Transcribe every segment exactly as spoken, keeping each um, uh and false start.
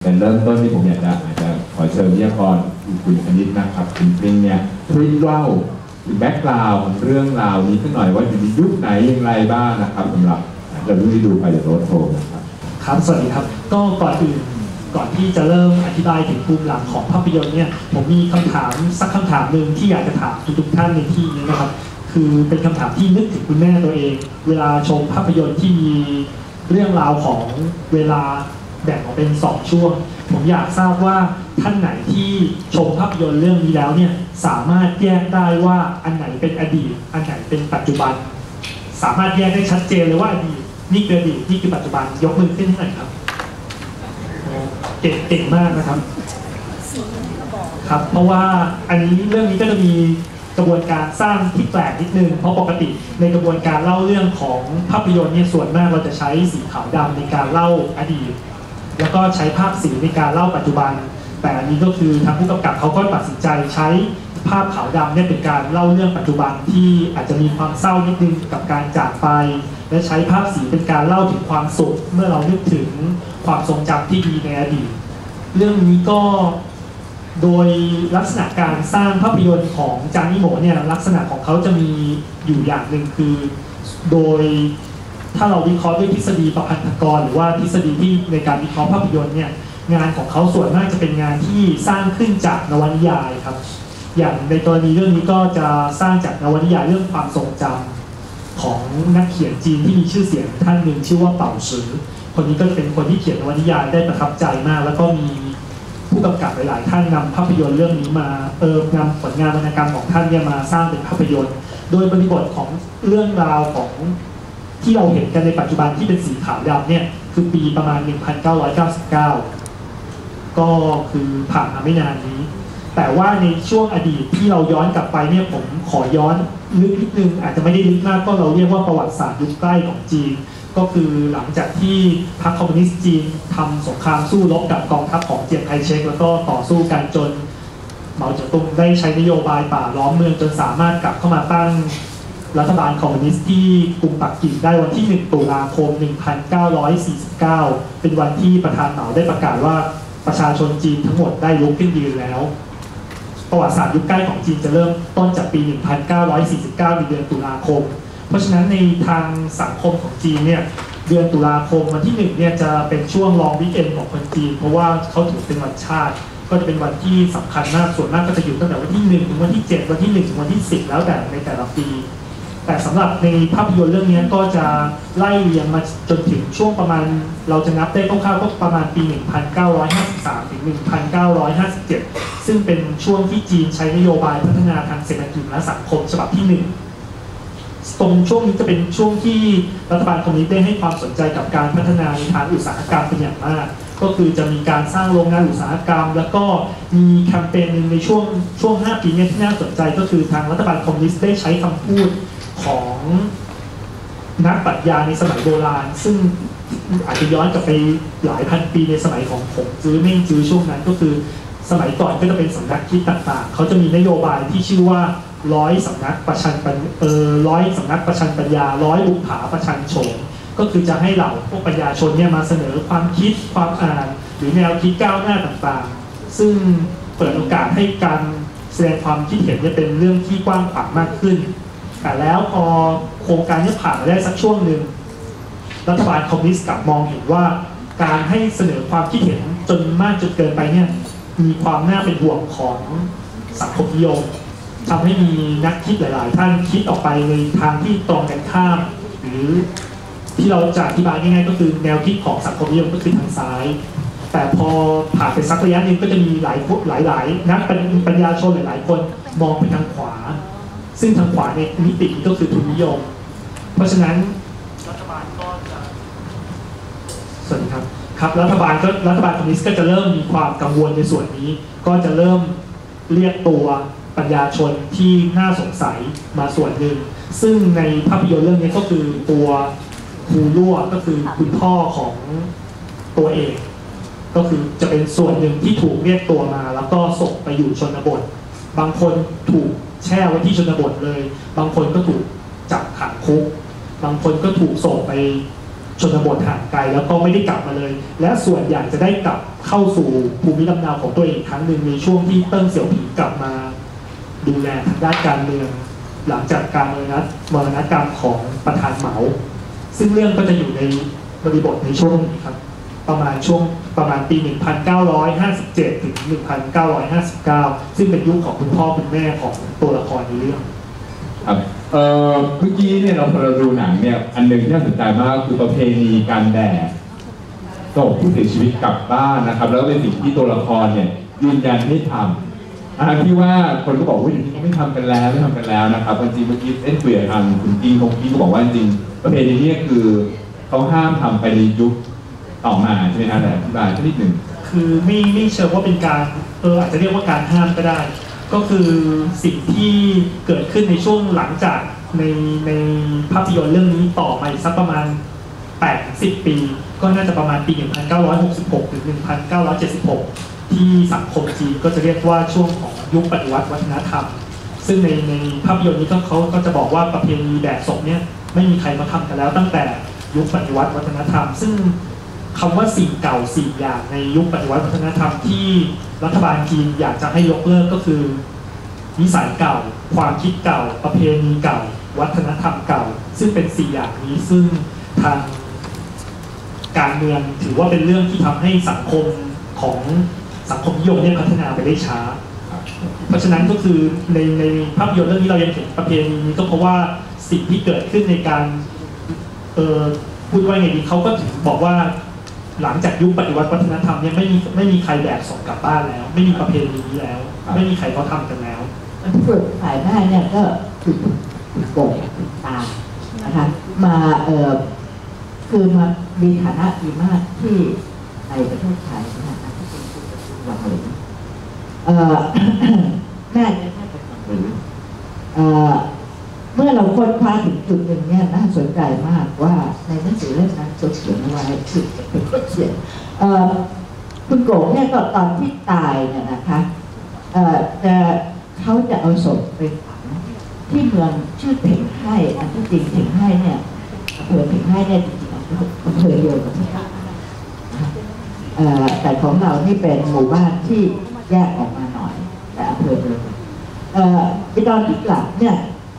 เป็นเริ่มต้นที่ผมอยากจะอาจจะขอเชิญวิทยากรคุณคณิตนะครับคุณปริงเนี่ยช่วยเล่าแบ็กกราวด์เรื่องราวนี้สักหน่อยว่าอยู่ในยุคไหนอย่างไรบ้างนะครับสำหรับเราที่ดูไปจากโรดโชว์นะครับครับสวัสดีครับก็ก่อนอื่นก่อนที่จะเริ่มอธิบายถึงภูมิหลังของภาพยนตร์เนี่ยผมมีคำถามสักคำถามหนึ่งที่อยากจะถามทุกท่านในที่นี้นะครับคือเป็นคำถามที่นึกถึงคุณแม่ตัวเองเวลาชมภาพยนตร์ที่มีเรื่องราวของเวลาแบ่งออกเป็นสองช่วงผมอยากทราบว่าท่านไหนที่ชมภาพยนตร์เรื่องนี้แล้วเนี่ยสามารถแยกได้ว่าอันไหนเป็นอดีตอันไหนเป็นปัจจุบันสามารถแยกได้ชัดเจนเลยว่าอดีตนี่คืออดีตนี่คือปัจจุบันยกมือขึ้นให้หน่อยครับเก่งเก่งมากนะครับครับเพราะว่าอันนี้เรื่องนี้ก็จะมีกระบวนการสร้างที่แปลกนิดนึงเพราะปกติในกระบวนการเล่าเรื่องของภาพยนตร์เนี่ยส่วนมากเราจะใช้สีขาวดำในการเล่าอดีตแล้วก็ใช้ภาพสีในการเล่าปัจจุบันแต่อันนี้ก็คือทางผู้กำกับเขาก็ตัดสินใจใช้ภาพขาวดำเนี่ยเป็นการเล่าเรื่องปัจจุบันที่อาจจะมีความเศร้านิดนึงกับการจากไปและใช้ภาพสีเป็นการเล่าถึงความสุขเมื่อเรานึกถึงความทรงจำที่ดีในอดีตเรื่องนี้ก็โดยลักษณะการสร้างภาพยนตร์ของจางนิโมะเนี่ยลักษณะของเขาจะมีอยู่อย่างหนึ่งคือโดยถ้าเราวิเคราะห์ด้วยทฤษฎีประพันธกรหรือว่าทฤษฎีที่ในการวิเคราะห์ภาพยนตร์เนี่ยงานของเขาส่วนมากจะเป็นงานที่สร้างขึ้นจากนวนิยายครับอย่างในกรณีเรื่องนี้ก็จะสร้างจากนวนิยายเรื่องความทรงจำของนักเขียนจีนที่มีชื่อเสียงท่านหนึ่งชื่อว่าเป่าสือคนนี้ก็เป็นคนที่เขียนนวนิยายได้ประทับใจมากแล้วก็มีผู้กำกับหลายๆท่านนำภาพยนตร์เรื่องนี้มาเออนำผลงานวรรณกรรมของท่านเนี่ยมาสร้างเป็นภาพยนตร์โดยบริบทของเรื่องราวของที่เราเห็นกันในปัจจุบันที่เป็นสีขาวดำเนี่ยคือปีประมาณ หนึ่งพันเก้าร้อยเก้าสิบเก้า ก็คือผ่านมาไม่นานนี้แต่ว่าในช่วงอดีตที่เราย้อนกลับไปเนี่ยผมขอย้อนลึกนิดนึงอาจจะไม่ได้ลึกมากก็เราเรียกว่าประวัติศาสตร์ยุคใกล้ของจีนก็คือหลังจากที่พรรคคอมมิวนิสต์จีนทำสงครามสู้รบกับกองทัพของเจียงไคเชกแล้วก็ต่อสู้กันจนเหมาเจ๋อตุงได้ใช้นโยบายป่าล้อมเมืองจนสามารถกลับเข้ามาตั้งรัฐบาลคอมมิวนิสต์ที่กรุงปักกิ่งได้วันที่หนึ่งตุลาคมหนึ่งพันเก้าร้อยสี่สิบเก้าเป็นวันที่ประธานเหมาได้ประกาศว่าประชาชนจีนทั้งหมดได้ลุกขึ้นยืนแล้วประวัติศาสตร์ยุคใกล้ของจีนจะเริ่มต้นจากปี หนึ่งพันเก้าร้อยสี่สิบเก้า ในเดือนตุลาคมเพราะฉะนั้นในทางสังคมของจีนเนี่ยเดือนตุลาคมวันที่หนึ่งเนี่ยจะเป็นช่วงลองวีคเอนด์ของคนจีนเพราะว่าเขาถือเป็นวันชาติก็จะเป็นวันที่สำคัญมากส่วนมากก็จะอยู่ตั้งแต่วันที่หนึ่งถึงวันที่เจ็ดวันที่หนึ่งถึงวันที่สิบแล้วแต่ในแต่ละปีแต่สำหรับในภาพยนตร์เรื่องนี้ก็จะไล่เรียงมาจนถึงช่วงประมาณเราจะนับได้คร่าวๆก็ประมาณปี หนึ่งพันเก้าร้อยห้าสิบสาม ถึง หนึ่งพันเก้าร้อยห้าสิบเจ็ด ซึ่งเป็นช่วงที่จีนใช้นโยบายพัฒนาทางเศรษฐกิจและสังคมฉบับที่หนึ่งตรงช่วงนี้จะเป็นช่วงที่รัฐบาลคอมมิวนิสต์ได้ให้ความสนใจกับการพัฒนาในทางอุตสาหกรรมเป็นอย่างมากก็คือจะมีการสร้างโรงงานอุตสาหกรรมแล้วก็มีแคมเปญนึงในช่วงช่วงห้าปีนี้ที่น่าสนใจก็คือทางรัฐบาลคอมมิวนิสต์ได้ใช้คำพูดของนักปรัชญาในสมัยโบราณซึ่งอาจจะย้อนกลับไปหลายพันปีในสมัยของผงจื้อเม่งจื้อช่วงนั้นก็คือสมัยก่อนก็จะเป็นสำนักคิดต่างๆเขาจะมีนโยบายที่ชื่อว่าร้อยสำนักประชันปัญเออร้อยสำนักประชันปัญญาร้อยบุปผาประชันโฉมก็คือจะให้เหล่าพวกปัญญาชนเนี่ยมาเสนอความคิดความอ่านหรือแนวคิดก้าวหน้าต่างๆซึ่งเปิดโอกาสให้การแสดงความคิดเห็นเนี่ยเป็นเรื่องที่กว้างขวางมากขึ้นแต่แล้วพอโครงการนี้ผ่านมาได้สักช่วงหนึ่งรัฐบาลคอมมิวนิสต์กลับมองเห็นว่าการให้เสนอความคิดเห็นจนมากจนเกินไปเนี่ยมีความน่าเป็นห่วงของสังคมนิยมทำให้มีนักคิดหลายๆท่านคิดออกไปในทางที่ตรงกันข้ามหรือที่เราจะอธิบายง่ายๆก็คือแนวคิดของสังคมนิยมก็คือทางซ้ายแต่พอผ่านไปสักระยะหนึ่งก็จะมีหลายหลายๆนักปัญญาชนหลายๆคนมองไปทางขวาซึ่งทางขวาในมิติก็คือทุนนิยมเพราะฉะนั้นรัฐบาลก็จะสวัสดีครับครับรัฐบาลก็รัฐบาลคอมมิวนิสต์ก็จะเริ่มมีความกังวลในส่วนนี้ก็จะเริ่มเรียกตัวปัญญาชนที่น่าสงสัยมาส่วนหนึ่งซึ่งในภาพยนตร์เรื่องนี้ก็คือตัวครูลั่วก็คือคุณพ่อของตัวเอกก็คือจะเป็นส่วนหนึ่งที่ถูกเรียกตัวมาแล้วก็ส่งไปอยู่ชนบทบางคนถูกแช่ไว้ที่ชนบทเลยบางคนก็ถูกจับขังคุกบางคนก็ถูกส่งไปชนบทห่างไกลแล้วก็ไม่ได้กลับมาเลย และส่วนใหญ่จะได้กลับเข้าสู่ภูมิลำเนาของตัวเองอีกครั้งหนึ่งในช่วงที่เติ้งเสี่ยวผิงกลับมาดูแลทางด้านการเมืองหลังจากการมรณะมรณกรรมของประธานเหมาซึ่งเรื่องก็จะอยู่ในบริบทในช่วงนี้ครับประมาณช่วงประมาณปี หนึ่งพันเก้าร้อยห้าสิบเจ็ด ถึง หนึ่งพันเก้าร้อยห้าสิบเก้า ซึ่งเป็นยุคของคุณพ่อคุณแม่ของตัวละครในเรื่องครับเอ่อเมื่อกี้เนี่ยเราพอเราดูหนังเนี่ยอันหนึ่งที่น่าสนใจมากคือประเพณีการแด่ส่งผู้เสียชีวิตกลับบ้านนะครับแล้วเป็นสิ่งที่ตัวละครเนี่ยยืนยันให้ทำอันที่ว่าคนก็บอกว่าอย่างนี้เขาไม่ทำกันแล้วไม่ทำกันแล้วนะครับจริงเมื่อกี้เอ็นคุยกับทางคุณกิ้งคงกี้ก็บอกว่าจริงประเพณีนี้คือเขาห้ามทำไปในยุคต่อมาใช่ไหมครับแต่อธิบายสักนิดหนึ่งคือไม่ไม่เชิงว่าเป็นการเอออาจจะเรียกว่าการห้ามก็ได้ก็คือสิ่งที่เกิดขึ้นในช่วงหลังจากในในภาพยนตร์เรื่องนี้ต่อมาสักประมาณ แปดถึงสิบ ปีก็น่าจะประมาณปี หนึ่งพันเก้าร้อยหกสิบหก ถึง หนึ่งพันเก้าร้อยเจ็ดสิบหก ที่สังคมจีนก็จะเรียกว่าช่วงของยุคปฏิวัติวัฒนธรรมซึ่งในในภาพยนตร์นี้ก็เขาก็จะบอกว่าประเพณีแบกศพเนี่ยไม่มีใครมาทำกันแล้วตั้งแต่ยุคปฏิวัติวัฒนธรรมซึ่งคำว่าสิ่งเก่าสิ่งอย่างในยุคปฏิวัติวัฒนธรรมที่รัฐบาลจีนอยากจะให้ยกเลิกก็คือนิสัยเก่าความคิดเก่าประเพณีเก่าวัฒนธรรมเก่าซึ่งเป็นสี่อย่างนี้ซึ่งทางการเมืองถือว่าเป็นเรื่องที่ทำให้สังคมของสังคมนิยมเนี่ยพัฒนาไปได้ช้าเพราะฉะนั้นก็คือในในภาพยนตร์เรื่องนี้เรายังเห็นประเพณีนี้ก็เพราะว่าสิ่งที่เกิดขึ้นในการเออพูดว่าไงดีเขาก็ถึงบอกว่าหลังจากยุคปฏิวัติวัฒนธรรมเนี่ยไม่มีไม่มีใครแบกศพกลับบ้านแล้วไม่มีประเพณีนี้แล้วไม่มีใครเขาทำกันแล้วฝึกฝ่ายหน้าเนี่ยก็ฝึกโกงตานะคะมาเออคือมามีฐานะดีมากที่ในประเทศไทยนะคะที่เป็นผู้ประชุมหวังหรือเอ่อแม่จะแม่เป็นหวังหรือเอ่อเมื่อเราค้นคว้าถึงจุดหนึ่งเนี่ยน่าสนใจมากว่าในหนังสือเล่มนั้นเขาเขียนไว้คือเป็นคนเขียนเอ่อคุณโกงเนี่ยก็ตอนที่ตายเนี่ยนะคะเอ่อจะเขาจะเอาศพไปฝังที่เมืองชื่อเถงไห่อันที่จริงเถงไห่เนี่ยอำเภอเถงไห่เนี่ยจริงๆอำเภอเดียวกับที่แต่ของเรานี่เป็นหมู่บ้านที่แยกออกมาหน่อยแต่อำเภอเดียวกันตอนที่กลับเนี่ย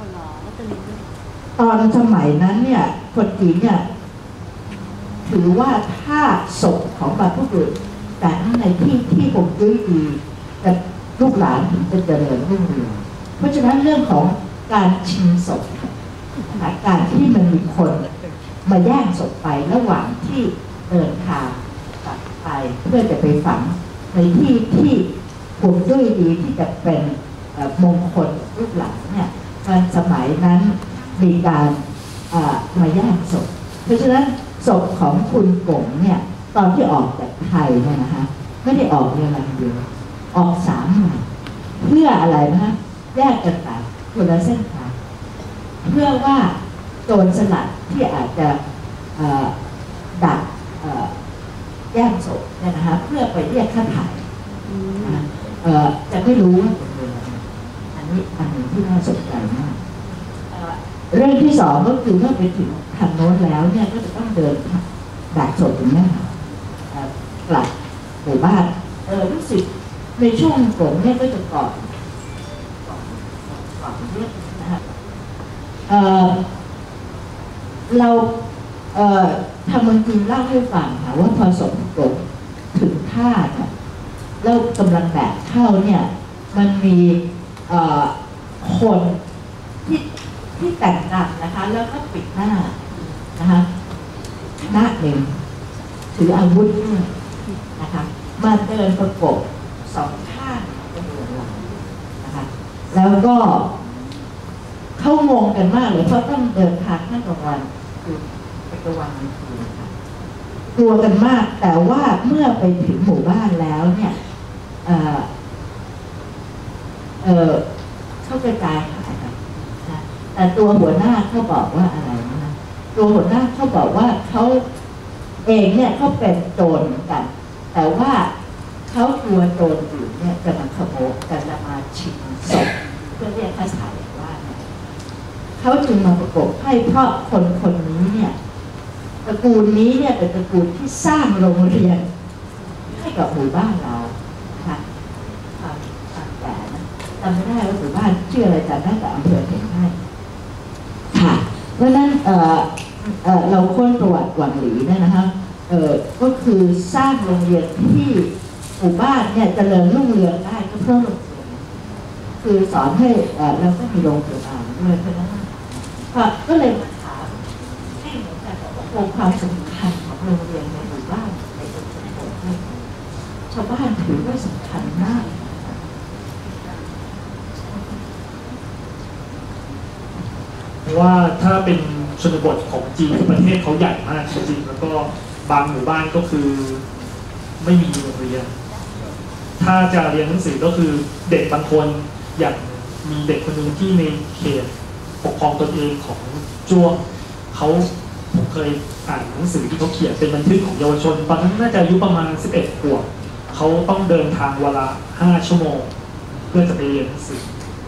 ตอนสมัยนั้นเนี่ยคนจีนเนี่ยถือว่าถ้าศพของบรรพบุรุษแต่ในที่ที่ผมดูดีแต่ลูกหลานถึงจะเจริญรุ่งเรืองเพราะฉะนั้นเรื่องของการชิงศพการที่มันมีคนมาแย่งศพไประหว่างที่เดินทางกลับไปเพื่อจะไปฝังในที่ที่ผมด้วยดีที่จะเป็นมงคลลูกหลานเนี่ยการสมัยนั้นมีการมาแย่งศพเพราะฉะนั้นศพของคุณกงเนี่ยตอนที่ออกจากไทยเนี่ยนะคะไม่ได้ออกเรียนอะไรเดียวออกสามหน่วยเพื่ออะไรนะแยกกันไปคนละเส้นทางเพื่อว่าโจรสลัดที่อาจจะดักแย่งศพเนี่ยนะคะเพื่อไปเรียกค่าถ่ายจะไม่รู้ว่าเป็นเรื่องอะไรอันนี้อันหนึ่งที่น่าสนใจมากเรื่องที่สองก็คือเมื่อไปถึงทางโน้นแล้วเนี่ยก็จะต้องเดินดักศพถึงหน้ากลับหมู่บ้านเออรู้สึกในช่วงผมเนี่ยก็จะก่อนก่อนก่อนเรื่องนะคะเออเราเอ่อทำมันจริงเล่าให้ฟังค่ะว่าพอสมกบถึงท่าเนี่ยแล้วกำลังแบกเข้าเนี่ยมันมีเอ่อคนที่ที่แต่งตัดนะคะแล้วก็ปิดหน้านะคะหน้าหนึ่งถืออาวุธด้วยนะคะมาเดินประกบสองข้างเป็นหลังนะคะแล้วก็เขางงกันมากเลยเพราะต้องเดินทางข้างกลางวันคือไปกลางวันกลางคืนนะคะกลัวกันมากแต่ว่าเมื่อไปถึงหมู่บ้านแล้วเนี่ยเออเออเขากระจายหายไปนะแต่ตัวหัวหน้าเขาบอกว่าอะไรนะตัวหัวหน้าเขาบอกว่าเขาเองเนี่ยเขาเป็นโจรเหมือนกันแต่ว่าเขากลัวโจรอยู่เนี่ยจะมาขโมยจะมาชิงศพเพื่อเรียกค่าถ่ายว่าเขาจึงมาประกบให้เพราะคนคนนี้เนี่ยเอระกูลนี้เนี่ยเป็นตระกูลที่สร้างโรงเรียนให้กับหมู่บ้านเราค่ะทำทำแต่นะจำไม่ได้ว่าหมู่บ้านชื่ออะไรจำได้แต่อำเภอเพียงแค่ค่ะเพราะฉะนั้นเอ่อเอ่อเราค้นประวัติหวังหลีเนี่ยนะคะเอ่อก็คือสร้างโรงเรียนที่หมู่บ้านเนี่ยเจริญรุ่งเรืองได้ก็เพราะโรงเรียนคือสอนให้เอ่อเราก็มีโรงเรียนอ่านด้วยเพราะฉะนั้นก็ก็เลยมาถามให้เหมือนกันว่าความสำคัญของโรงเรียนในหมู่บ้านในชุมชนเนี่ยชาวบ้านถือว่าสำคัญมากเพราะว่าถ้าเป็นชนบทของจีนประเทศเขาใหญ่มากจริงๆแล้วก็บางหมู่บ้านก็คือไม่มีโรงเรียนถ้าจะเรียนหนังสือก็คือเด็กบางคนอย่างมีเด็กคนหนึ่งที่ในเขตปกครองตนเองของจ้วงเขาผมเคยอ่านหนังสือที่เขาเขียนเป็นบันทึกของเยาวชนตอนนั้นน่าจะอายุประมาณสิบเอ็ดขวบเขาต้องเดินทางวันละห้าชั่วโมงเพื่อจะไปเรียนหนังสือ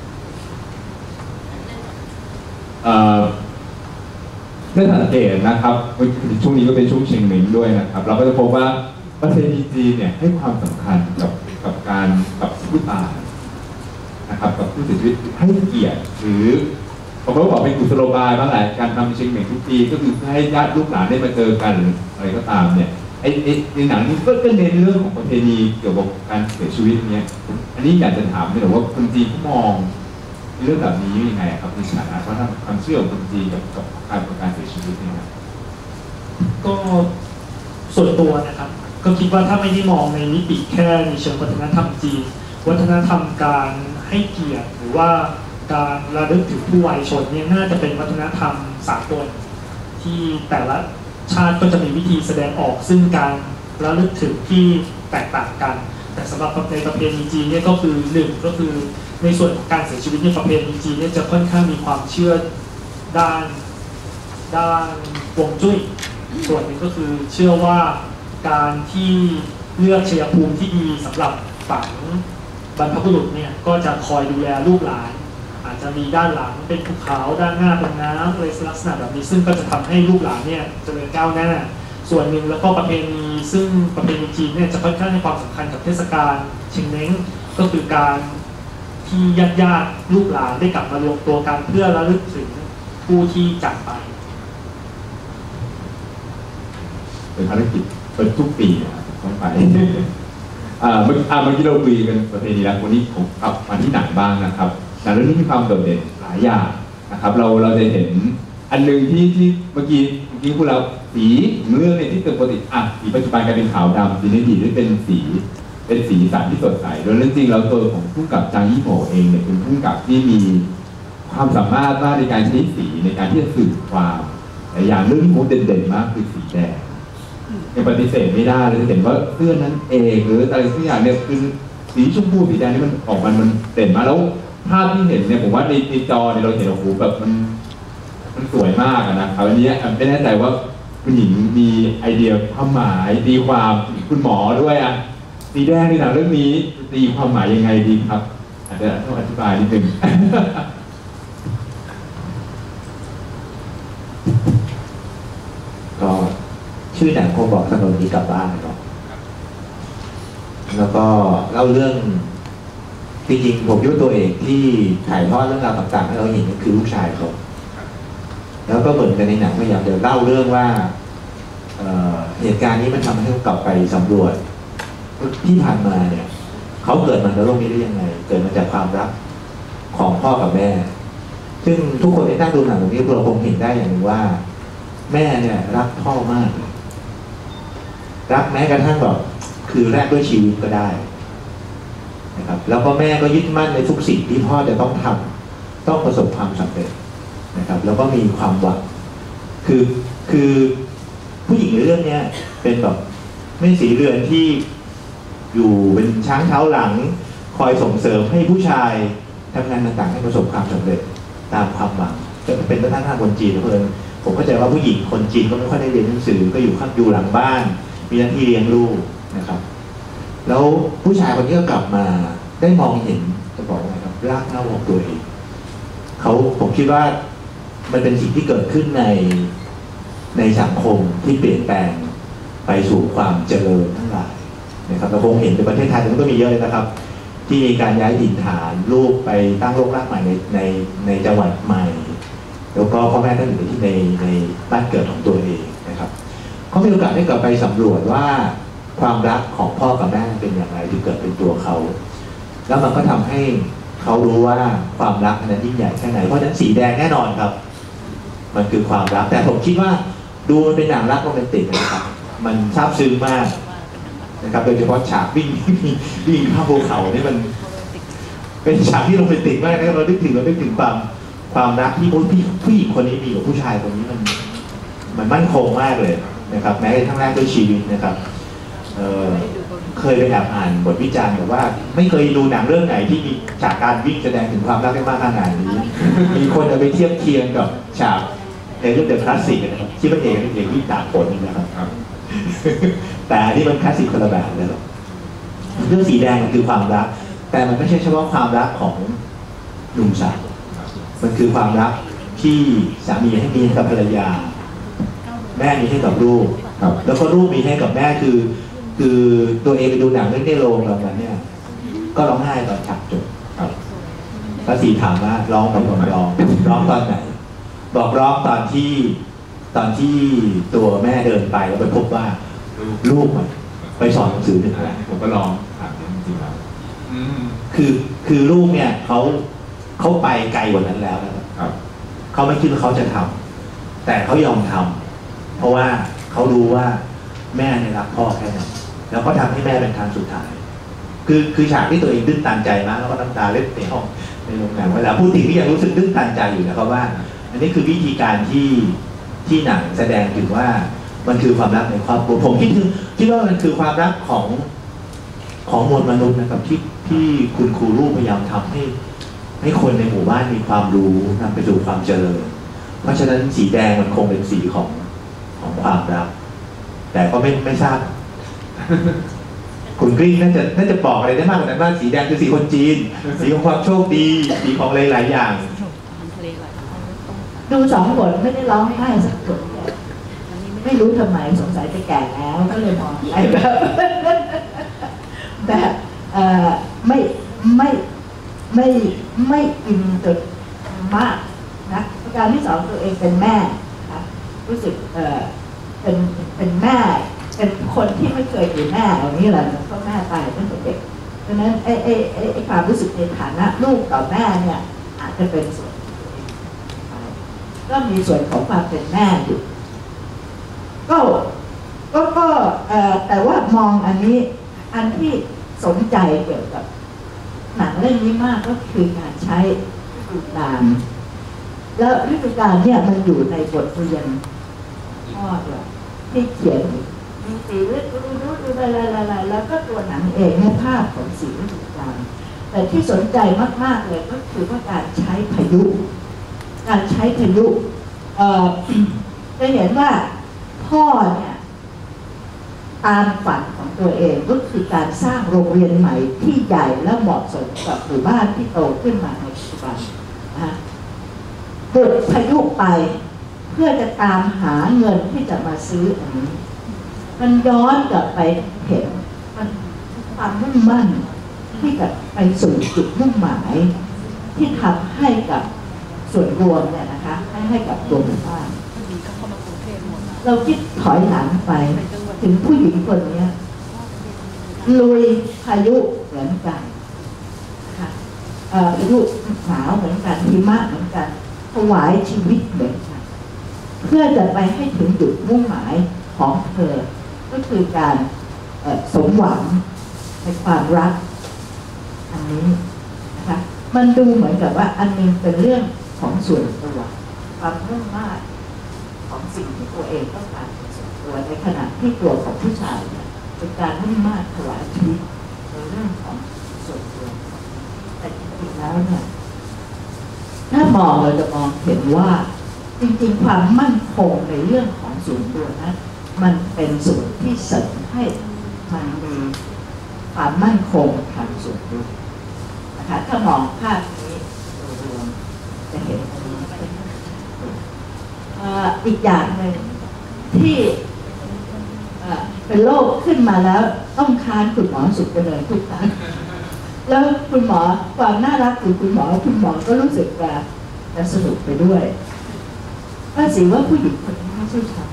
เมื่อสังเกตนะครับช่วงนี้ก็เป็นช่วงเชียงใหม่ด้วยนะครับเราก็จะพบว่าประเทศจีนเนี่ยให้ความสำคัญกับกับการกับผู้ตายนะครับกับผู้เสียชีวิตให้เกียรติหรือผมก็บอกเป็นกุศโลบายบ้างแหละการทำเชียงใหม่ทุกปีก็คือให้ญาติลูกหลานได้มาเจอกันอะไรก็ตามเนี่ยไอ้ในหนังนี้ก็เน้นเรื่องของประเพณีเกี่ยวกับการเสียชีวิตเนี่ยอันนี้อยากจะถามเลยว่าคนจีนเขามองเรื่องแบบนี้ยังไงครับในฐานะว่าความเชื่อของคนจีนกับกับการประการเสียชีวิตเนี่ยก็ส่วนตัวนะครับก็คิดว่าถ้าไม่ได้มองในมิติแค่ในเชิงวัฒนธรรมจีนวัฒนธรรมการให้เกียรติหรือว่าการระลึกถึงผู้วายชนเนี่ยน่าจะเป็นวัฒนธรรมสากลที่แต่ละชาติก็จะมีวิธีแสดงออกซึ่งการระลึกถึงที่แตกต่างกันแต่สำหรับในประเพณีจีนเนี่ยก็คือหนึ่งก็คือในส่วนของการเสียชีวิตในประเพณีจีนเนี่ยจะค่อนข้างมีความเชื่อด้านด้านฮวงจุ้ยส่วนหนึ่งก็คือเชื่อว่าการที่เลือกชัยภูมิที่ดีสำหรับฝังบรรพบุรุษเนี่ยก็จะคอยดูแลลูกหลานอาจจะมีด้านหลังเป็นภูเขาด้านหน้าเป็นน้ำอะไรลักษณะแบบนี้ซึ่งก็จะทำให้ลูกหลานเนี่ยเจริญก้าวหน้าส่วนหนึ่งแล้วก็ประเพณีซึ่งประเพณีจีนเนี่ยจะค่อนข้างให้ความสำคัญกับเทศกาลเชงเม้งก็คือการที่ญาติญาติลูกหลานได้กลับมารวมตัวกันเพื่อระลึกถึงผู้ที่จากไปเป็นภารกิจเป็นทุกปีนะครับต้องไปอ่าเมื่ออ่าเมื่อกี้เราคุยกันประเพณีแล้ววันนี้ผมกลับมาที่หนังบ้างนะครับหนังเรื่องนี้มีความโดดเด่นหลายอย่างนะครับเราเราจะเห็นอันนึงที่ที่เมื่อกี้เมื่อกี้พูดแล้วสีเรื่องเนี่ยที่เกิดปกติอ่ะสีปัจจุบันกลายเป็นขาวดำสีในอดีตได้เป็นสีเป็นสีสันที่สดใสโดยเรื่องจริงแล้วตัวของผู้กำกับจางยี่โหม่เองเนี่ยเป็นผู้กำกับที่มีความสามารถมากในการใช้สีในการที่จะสื่อความแต่อย่างเรื่องที่ผมเด่นๆมากคือสีแดงยังปฏิเสธไม่ได้เลยเห็นว่าเสื้อนั้นเองหรืออะไรทุกอย่างเนี่ยคือสีชมพูสีแดงนี่มันออกมามันเด่นมาแล้วภาพที่เห็นเนี่ยผมว่าในในจอเนี่ยเราเห็นโอ้โหแบบมันมันสวยมากนะครับอันนี้ไม่แน่ใจว่าคุณหญิงมีไอเดียความหมายตีความคุณหมอด้วยอ่ะสีแดงในหนังเรื่องนี้ตีความหมายยังไงดีครับอาจจะต้องอธิบายนิดนึงก็ชื่อหนังคงบอกถนนนี้กลับบ้านเนาะแล้วก็เล่าเรื่องจริงๆผมคิดว่าตัวเอกที่ถ่ายทอดเรื่องราวต่างๆให้เราเห็นก็คือลูกชายเขาแล้วก็เหมือนกันในหนังพยายามจะเล่าเรื่องว่าเอ่อเหตุการณ์นี้มันทำให้เขากลับไปสำรวจที่ผ่านมาเนี่ยเขาเกิดมาในโลกนี้ได้ยังไงเกิดมาจากความรักของพ่อกับแม่ซึ่งทุกคนที่นั่งดูหนังตรงนี้เราคงเห็นได้อย่างหนึ่งว่าแม่เนี่ยรักพ่อมากรักแม้กระทั่งแบบคือแรกด้วยชีวิตก็ได้นะครับแล้วก็แม่ก็ยึดมั่นในทุกสิ่งที่พ่อจะต้องทำต้องประสบความสำเร็จนะครับแล้วก็มีความหวังคือคือผู้หญิงในเรื่องนี้เป็นแบบแม่สีเรือนที่อยู่เป็นช้างเท้าหลังคอยส่งเสริมให้ผู้ชายทำงานต่างๆให้ประสบความสำเร็จตามความหวังจะเป็นวัฒนธรรมคนจีนเพื่อนผมเข้าใจว่าผู้หญิงคนจีนก็ไม่ค่อยได้เรียนหนังสือก็อยู่ข้างอยู่หลังบ้านมีหน้าที่เลี้ยงลูกนะครับแล้วผู้ชายคนนี้ก็กลับมาได้มองเห็นจะบอกว่าครับรากเหง้าของตัวเองเขาผมคิดว่ามันเป็นสิ่งที่เกิดขึ้นในในสังคมที่เปลี่ยนแปลงไปสู่ความเจริญทั้งหลายนะครับเราคงเห็นในประเทศไทยมันก็มีเยอะเลยนะครับที่มีการย้ายถิ่นฐานลูกไปตั้งโรครากใหม่ในในในจังหวัดใหม่แล้วก็พ่อแม่ท่านอยู่ที่ในในบ้านเกิดของตัวเองนะครับเขามีโอกาสได้กลับไปสำรวจว่าความรักของพ่อกับแม่เป็นอย่างไรที่เกิดเป็นตัวเขาแล้วมันก็ทำให้เขารู้ว่าความรักนั้นยิ่งใหญ่แค่ไหนเพราะฉะนั้นสีแดงแน่นอนครับมันคือความรักแต่ผมคิดว่าดูมันเป็นหนังรักโรแมนติกนะครับมันซาบซึ้งมากนะครับโดยเฉพาะฉากวิ่งวิ่งข้ามภูเขานี่มันเป็นฉากที่โรแมนติกมากนะครับเราได้ถึงเราได้ถึงความความรักที่ผู้ผู้หญิงคนนี้มีกับผู้ชายคนนี้มันมันมั่นคงมากเลยนะครับแม้กระทั่งแรกด้วยชีวิตนะครับเอ่อเคยไปแอบอ่านบทวิจารณ์แต่ว่าไม่เคยดูหนังเรื่องไหนที่มีฉากการวิ่งแสดงถึงความรักได้มากขนาดนี้มีคนเอาไปเทียบเคียงกับฉากในเรื่องเดอะคลาสสิกนะครับที่พระเอกเป็นเอกวิ่งตากฝนนะครับแต่อันนี้มันคลาสสิกคนละแบบเลยเรื่องสีแดงมันคือความรักแต่มันไม่ใช่เฉพาะความรักของหนุ่มสาวมันคือความรักที่สามีให้มีให้กับภรรยาแม่มีให้กับลูกแล้วก็ลูกมีให้กับแม่คือคือตัวเองไปดูหนังเรื่องในโรงตอนนั้นเนี่ยก็ร้องไห้ตอนฉากจบพระศรีถามว่าร้องไหมผมร้องร้องตอนไหนบอกร้องตอนที่ตอนที่ตัวแม่เดินไปแล้วไปพบว่าลูกไปสอนหนังสือหนึ่งแล้วผมก็ลองถามจริงๆแล้วคือคือลูกเนี่ยเขาเขาไปไกลกว่านั้นแล้วนะครับเขาไม่คิดว่าเขาจะทำแต่เขายอมทำเพราะว่าเขารู้ว่าแม่เนี่ยรักพ่อแค่นั้นแล้วก็ทำให้แม่เป็นครั้งสุดท้ายคือคือฉากที่ตัวเองตื้นตันใจมากแล้วก็น้ำตาเล็ดในห้องในโรงหนังเวลาพูดถึงที่ยังรู้สึกตื้นตันใจอยู่นะครับว่าอันนี้คือวิธีการที่ที่หนังแสดงถึงว่ามันคือความรักในครอบครัวผมคิดถึงคิดว่ามันคือความรักของของมวลมนุษย์นะครับที่ที่คุณครูรูปพยายามทำให้ให้คนในหมู่บ้านมีความรู้นำไปสู่ความเจริญเพราะฉะนั้นสีแดงมันคงเป็นสีของของความรักแต่ก็ไม่ไม่ทราบคุณกรีนน่าจะน่าจะบอกอะไรได้มากกว่านั้นว่าสีแดงคือสีคนจีนสีของความโชคดีสีของหลายๆอย่างดูสองบทไม่ได้ร้องไห้สักบทไม่รู้ทำไมสงสัยจะแก่แล้วก็เลยมองไอ้แบบแบบเอ่อไม่ไม่ไม่ไม่อินจนมากนะประการที่สองตัวเองเป็นแม่นะรู้สึกเอ่อเป็นเป็นแม่เป็นคนที่ไม่เคยมีแม่อย่างนี้แหละเพราะแม่ตายตั้งแต่เด็กเพราะนั้นไอ้ไอ้ไอ้ความรู้สึกในฐานะลูกต่อแม่เนี่ยอาจจะเป็นส่วนก็มีส่วนของความเป็นแม่อยู่ก็ก็ก็แต่ว่ามองอันนี้อันที่สนใจเกี่ยวกับหนังเรื่องนี้มากก็คือการใช้ฤดูกาลแล้วฤดูกาลเนี่ยมันอยู่ในบทเรียนพ่อด้วยที่เขียนมีสีฤดูฤดูอะไรๆแล้วก็ตัวหนังเองเนี่ยภาพของสีฤดูกาลแต่ที่สนใจมากๆเลยก็คือว่าการใช้พายุการใช้พายุจะเห็นว่าพ่อเนี่ยตามฝันของตัวเองก็คือการสร้างโรงเรียนใหม่ที่ใหญ่และเหมาะสมกับหมู่บ้านที่โตขึ้นมาในปัจจุบันนะบุกพายุไปเพื่อจะตามหาเงินที่จะมาซื้ออันนี้มันย้อนกลับไปเห็นมันความมุ่งมั่นที่จะไปสู่จุดมุ่งหมายที่ทำให้กับส่วนรวมเนี่ยนะคะให้ให้กับตัวหมู่บ้านเราคิดถอยหลังไปถึงผู้หญิงคนนี้ลุยพายุเหมือนกันค่ะพายุหนาวเหมือนกันหิมะเหมือนกันถวายชีวิตเหมือนกันเพื่อจะไปให้ถึงจุดมุ่งหมายของเธอก็คือการสมหวังในความรักอันนี้นะคะมันดูเหมือนกับว่าอันนึงเป็นเรื่องของส่วนตัวความมุ่งมั่นของสิ่งที่ตัวเองต้องการเป็นส่วนตัวในขณะที่ตัวของผู้ชายเนี่ยเป็นการมุ่งมั่นถวายชีวิตในเรื่องของส่วนตัวแต่จริงๆแล้วเนี่ยถ้ามองเราจะมองเห็นว่าจริงๆความมั่นคงในเรื่องของส่วนตัวนั้นมันเป็นส่วนที่เสริมให้มันมีความมั่นคงทางส่วนตัวนะคะถ้ามองภาพนี้โดยรวมจะเห็นอันนี้อีกอย่างหนึ่งที่เอ่อเป็นโรคขึ้นมาแล้วต้องค้านคุณหมอสุขเจริญทุกครั้งแล้วคุณหมอความน่ารักของคุณหมอคุณหมอก็รู้สึกว่าจะสนุกไปด้วยว่าสิว่าผู้หญิงคนนี้ไม่ใช่ฉัน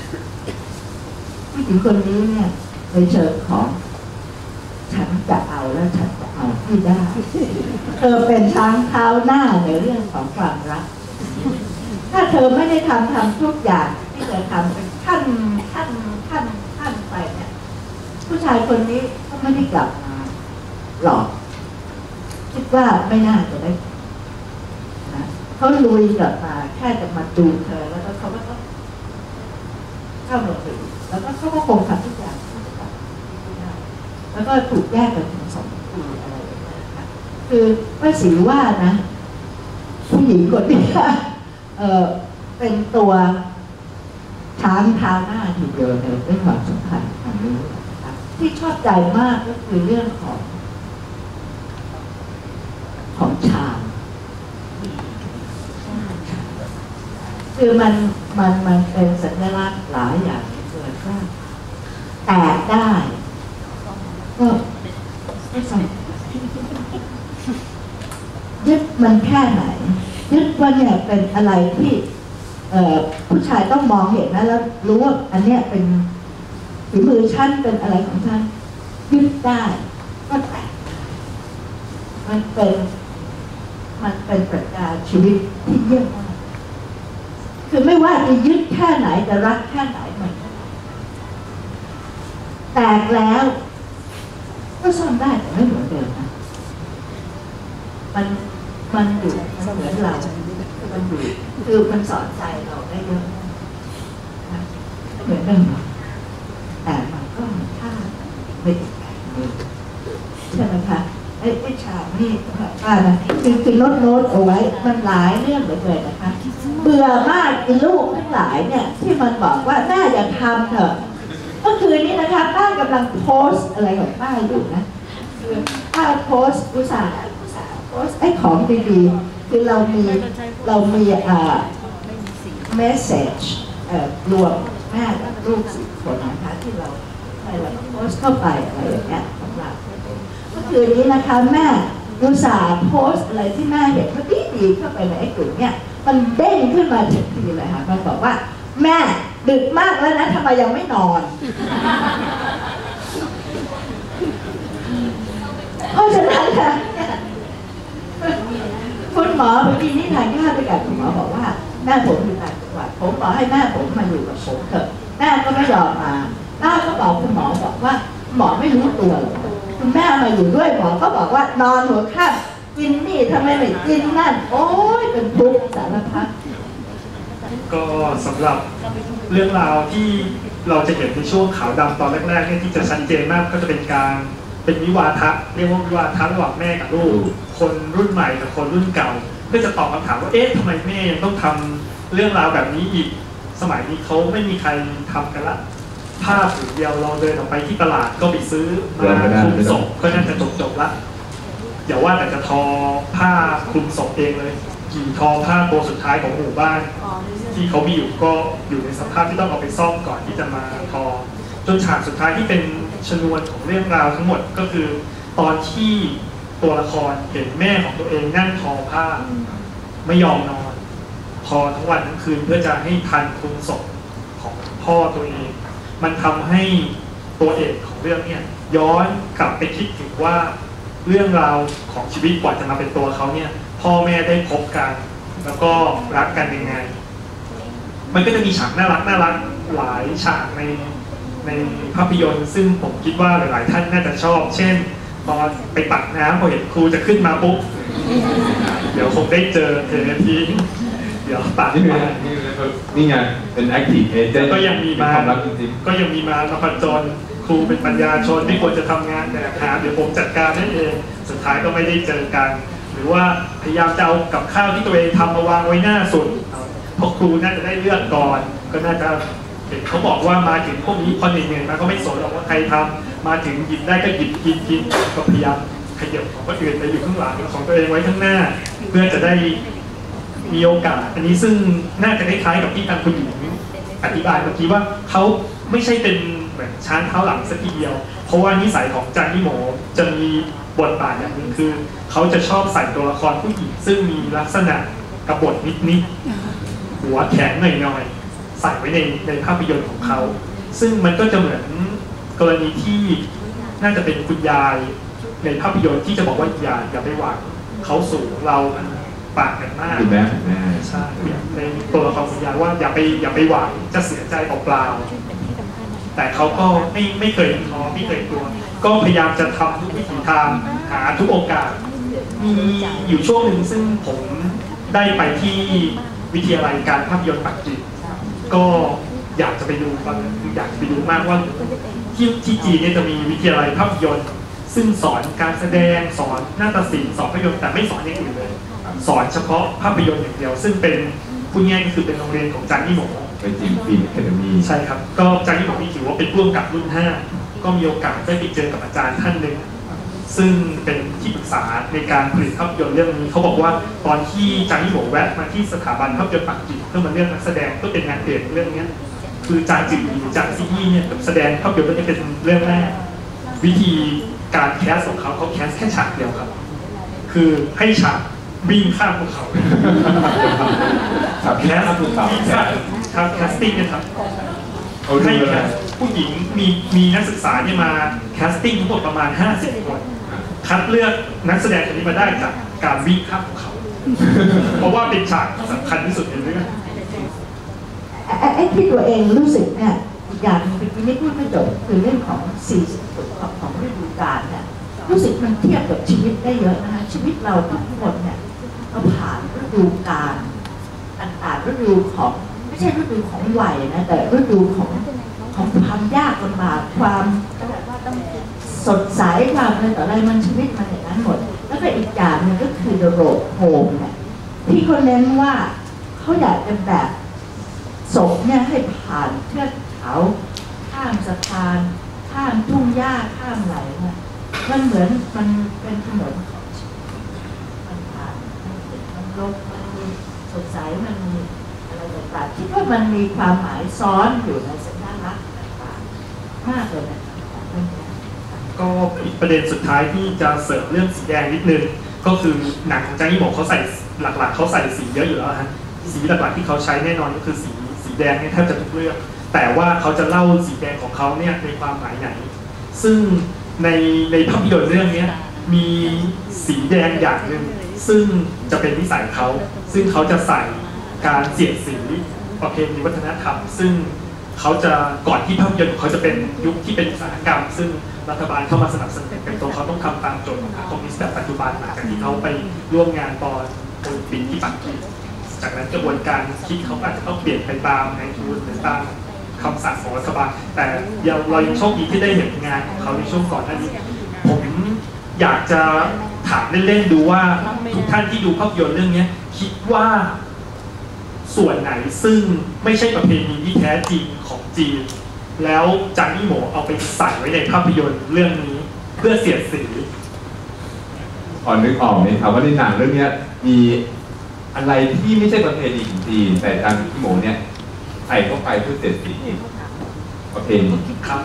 ผู้หญิงคนนี้เนี่ยในเชิงของฉันจะเอาแล้วฉันจะเอาที่ได้เธอเป็นช้างเท้าหน้าในเรื่องของความรักถ้าเธอไม่ได้ทำทำทุกอย่างที่เธอทำเป็นขั้นขั้นขั้นขั้นไปเนี่ยผู้ชายคนนี้ก็ไม่ได้กลับมาหรอกคิดว่าไม่น่าจะได้นะเขาลุยกลับมาแค่จะมาดูเธอแล้วก็เขาก็ต้องเข้าโรงเรียนแล้วก็เขาก็คงทำทุกอย่างแล้วก็ถูกแยกกันถึงสองปีอะไรอย่างเงี้ยนะคะคือป้าศรีว่านะผู้หญิงคนนี้เออเป็นตัวช้างเท้าหน้าทีเดียวในเรื่องความสำคัญอันนี้นะคะที่ชอบใจมากก็คือเรื่องของของชามคือมันมันมันเป็นสัญลักษณ์หลายอย่างเกิดว่าแตกได้ก็ไม่ใส่ยึดมันแค่ไหนยึดว่าเนี่ยเป็นอะไรที่ผู้ชายต้องมองเห็นนะแล้วรู้ว่าอันเนี้ยเป็นฝีมือฉันเป็นอะไรของฉันยึดได้ก็แตกมันเป็นมันเป็นปรัชญาชีวิตที่เยี่ยมมากคือไม่ว่าจะยึดแค่ไหนจะรักแค่ไหนมันแตกแล้วก็ซ่อมได้แต่ไม่เหมือนเดิมนะมันมันอยู่มันเหมือนเรามันอยู่คือมันสอนใจเราได้เยอะนะเหมือนเดิมแต่มันก็มีค่าไม่ติดแบบนี้ใช่ไหมคะไอ้ไอ้ชานี่ป้านะคือคือลดโน้ตเอาไว้มันหลายเรื่องเหลือเกินนะคะเบื่อมากไอ้ลูกทั้งหลายเนี่ยที่มันบอกว่าแม่อย่าทำเถอะก็คือนี่นะคะป้ากำลังโพสอะไรของป้าอยู่นะคือป้าโพสอุตส่าห์อุตส่าห์โพสไอ้ของดีๆคือเรามีเรามีอ่าเมสเซจเอ่อรวมแม่กับลูกสี่คนนะคะที่เราให้เราโพสเข้าไปอะไรอย่างเงี้ยของเราเมื่อคืนนี้นะคะแม่อุตส่าห์โพสอะไรที่แม่เห็นมันดีดีเข้าไปในไอ้กลุ่มเนี้ยมันเด้งขึ้นมาทันทีเลยค่ะมันบอกว่าแม่ดึกมากแล้วนะทำไมยังไม่นอนเพราะฉะนั้นค่ะคุณหมอเมื่อกี้นี่ทานข้าวไปกับคุณหมอบอกว่าแม่ผมอยู่ต่างจังหวัดผมบอกให้แม่ผมมาอยู่กับผมเถอะแม่ก็ไม่ยอมมาแม่ก็บอกคุณหมอบอกว่าหมอไม่รู้ตัวหรอกคุณแม่มาอยู่ด้วยหมอก็บอกว่านอนหัวค่ำกินนี่ทำไมไม่กินนั่นโอ้ยเป็นทุกข์สารพัดก็สำหรับเรื่องราวที่เราจะเห็นในช่วงขาวดำตอนแรกๆเนี่ยที่จะชัดเจนมากก็จะเป็นการเป็นวิวาทะเรียกว่าวิวาทะระหว่างแม่กับลูกคนรุ่นใหม่กับคนรุ่นเก่าเพื่อจะตอบคำถามว่าเอ๊ะทำไมแม่ยังต้องทำเรื่องราวแบบนี้อีกสมัยนี้เขาไม่มีใครทำกันละผ้าผืนเดียวเราเดินออกไปที่ตลาดก็ไปซื้อมาคลุมศพก็น่าจะจบจบละอย่าว่าแต่จะทอผ้าคลุมศพเองเลยกี่ทอผ้าตัวสุดท้ายของหมู่บ้านที่เขามีอยู่ก็อยู่ในสภาพที่ต้องเอาไปซ่อมก่อนที่จะมาทอจนฉากสุดท้ายที่เป็นชนวนของเรื่องราวทั้งหมดก็คือตอนที่ตัวละครเห็นแม่ของตัวเองนั่งทอผ้าไม่ยอมนอนทอทั้งวันทั้งคืนเพื่อจะให้ทันคลุมศพของพ่อตัวเองมันทำให้ตัวเอกของเรื่องเนี่ยย้อนกลับไปคิดถึงว่าเรื่องราวของชีวิตกว่าจะมาเป็นตัวเขาเนี่ยพ่อแม่ได้พบกันแล้วก็รักกันยังไงมันก็จะมีฉากน่ารักน่ารักหลายฉากในในภาพยนตร์ซึ่งผมคิดว่าหลายๆท่านน่าจะชอบเช่นตอนไปตักน้ำพอเห็นครูจะขึ้นมาปุ๊บเดี๋ยวคงได้เจอเทนทีเดี๋ยวตัดมานี่ไงเป็น active agent ก็ยังมีมาก็ยังมีมามาผจญครูเป็นปัญญาชนไม่ควรจะทำงานแต่หาเดี๋ยวผมจัดการให้เองสุดท้ายก็ไม่ได้เจอกันหรือว่าพยายามจะเอากับข้าวที่ตัวเองทำมาวางไว้หน้าสุดเพราะครูน่าจะได้เลือกก่อนก็น่าจะเห็นเขาบอกว่ามาถึงพวกนี้พอเหนื่อยๆมาก็ไม่สนหรอกว่าใครทำมาถึงหยิบได้ก็หยิบกินกินก็พยายามขยับของคนอื่นไปอยู่ข้างหลังของตัวเองไว้ข้างหน้าเพื่อจะได้มีโอกาสอันนี้ซึ่งน่าจะคล้ายๆกับที่ทางคุณหญิงอธิบายเมื่อกี้ว่าเขาไม่ใช่เป็นเหมือนช้างเท้าหลังสักทีเดียวเพราะว่านิสัยของจางยี่โหมจะมีบทบาทอย่างหนึ่งคือเขาจะชอบใส่ตัวละครผู้หญิงซึ่งมีลักษณะกบฏนิดๆหัวแข็งหน่อยๆใส่ไว้ในในภาพยนตร์ของเขาซึ่งมันก็จะเหมือนกรณีที่น่าจะเป็นคุณยายในภาพยนตร์ที่จะบอกว่าอย่าอย่าไปหวังเขาสูงเรามันปากกันมากคุณแม่คุณแม่ใช่ในตัวละครคุณยายว่าอย่าไปอย่าไปหวังจะเสียใจเปล่าๆแต่เขาก็ไม่ไม่เคยท้อไม่เคยกลัวก็พยายามจะทำทุกวิถีทางหาทุกโอกาสมีอยู่ช่วงหนึ่งซึ่งผมได้ไปที่วิทยาลัยการภาพยนตร์ปักกิ่งก็อยากจะไปดูอยากไปดูมากว่าที่ที่จีนเนี่ยจะมีวิทยาลัยภาพยนตร์ซึ่งสอนการแสดงสอนนาฏศิลป์สอนภาพยนตร์แต่ไม่สอนอย่างอื่นเลยสอนเฉพาะภาพยนตร์อย่างเดียวซึ่งเป็นพูดง่ายก็คือเป็นโรงเรียนของจางยี่โหมไปจีนฟิล์มแคนามีใช่ครับก็จางยี่โหมนี่ถือว่าเป็นร่วมกับรุ่นห้าก็มีโอกาสได้ไปเจอกับอาจารย์ท่านหนึ่งซึ่งเป็นที่ปรึกษาในการผลิตภาพยนตร์เรื่องนี้เขาบอกว่าตอนที่จางยี่โหมแวะมาที่สถาบันภาพยนตร์ปักกิ่งเพื่อมาเลือกนักแสดงเพื่อเป็นงานเด่นเรื่องนี้คือจางจิ๋วหรือจางซียี่เนี่ยแสดงภาพยนตร์เรื่องนี้เป็นเรื่องแรกวิธีการแคสของเขาเขาแคสแค่ฉากเดียวครับคือให้ฉากวิ่งข้ามภูเขาครับแค่ภูเขาครับแคสติ้งนะครับเอาดูให้เลยแคสผู้หญิงมีมีนักศึกษาเนี่ยมาแคสติ้งทั้งหมดประมาณห้าสิบคนคัดเลือกนักแสดงคนนี้มาได้จากการวิ่งข้ามภูเขา เพราะว่าเป็นฉากสำคัญที่สุดในเรื่องไอ้ที่ตัวเองรู้สึกเนี่ยอย่างเมื่อกี้ไม่พูดไม่จบคือเรื่องของสี่สิบของของฤดูกาลเนี่ยรู้สึกมันเทียบกับชีวิตได้เยอะนะคะชีวิตเราทุกคนเนี่ยเราผ่านฤดูกาลต่างๆฤดูของไม่ใช่ฤดูของวัยนะแต่ฤดูของของความยากลำบากความสดใสความอะไรต่ออะไรมันชีวิตมันอย่างนั้นหมดแล้วก็อีกอย่างหนึงก็คือ The Road Home เนี่ยที่เขาเน้นว่าเขาอยากจะแบบศพเนี่ยให้ผ่านเทือกเขาข้ามสะพานข้ามทุ่งหญ้าข้ามไหลเนี่ยมันเหมือนมันเป็นถนนของชีวิตมันผ่านมันติดมันลบมันมีสดใสมันมีอะไรต่างๆคิดว่ามันมีความหมายซ้อนอยู่ในสัญลักษณ์ต่างๆมากเลยนะเรื่องนี้ก็อีกประเด็นสุดท้ายที่จะเสริมเรื่องสีแดงนิดนึงก็คือหนังของจางยี่โหมเขาใส่หลักๆเขาใส่สีเยอะอยู่แล้วฮะสีหลักๆที่เขาใช้แน่นอนก็คือสีสีแดงเนี่ยแทบจะทุกเรื่องแต่ว่าเขาจะเล่าสีแดงของเขาเนี่ยในความหมายไหนซึ่งในในภาพยนตร์เรื่องนี้มีสีแดงอย่างหนึ่งซึ่งจะเป็นนิสัยเขาซึ่งเขาจะใส่การเสียดสีประเพณีวัฒนธรรมซึ่งเขาจะก่อนที่ภาพยนตร์เขาจะเป็นยุคที่เป็นอุตสาหกรรมซึ่งรัฐบาลเข้ามาสนับสนุนเป็นตัวเขาต้องทำตามโจทย์ของคอมมิวนิสต์แบบปัจจุบันหลังจากที่เขาไปร่วมงานตอนโอลิมปิกที่ปักกิ่งจากนั้นกระบวนการคิดเขาอาจจะต้องเปลี่ยนไปตามในทุนหรือตามคำสั่งของรัฐบาลแต่เรายังโชคดีที่ได้เห็นงานของเขาในช่วงก่อนหน้านี้ผมอยากจะถามเล่นๆดูว่าทุกท่านที่ดูภาพยนตร์เรื่องนี้คิดว่าส่วนไหนซึ่งไม่ใช่ประเพณีที่แท้จริงของจีนแล้วจางยี่โหมเอาไปใส่ไว้ในภาพยนตร์เรื่องนี้เพื่อเสียดสีอ่อนนึกออกไหมครับว่าในหนังเรื่องนี้มีอะไรที่ไม่ใช่ประเพณีของจีนแต่จางยี่โหมเนี่ยใส่เข้าไปเพื่อเสียดสีประเพณีครับ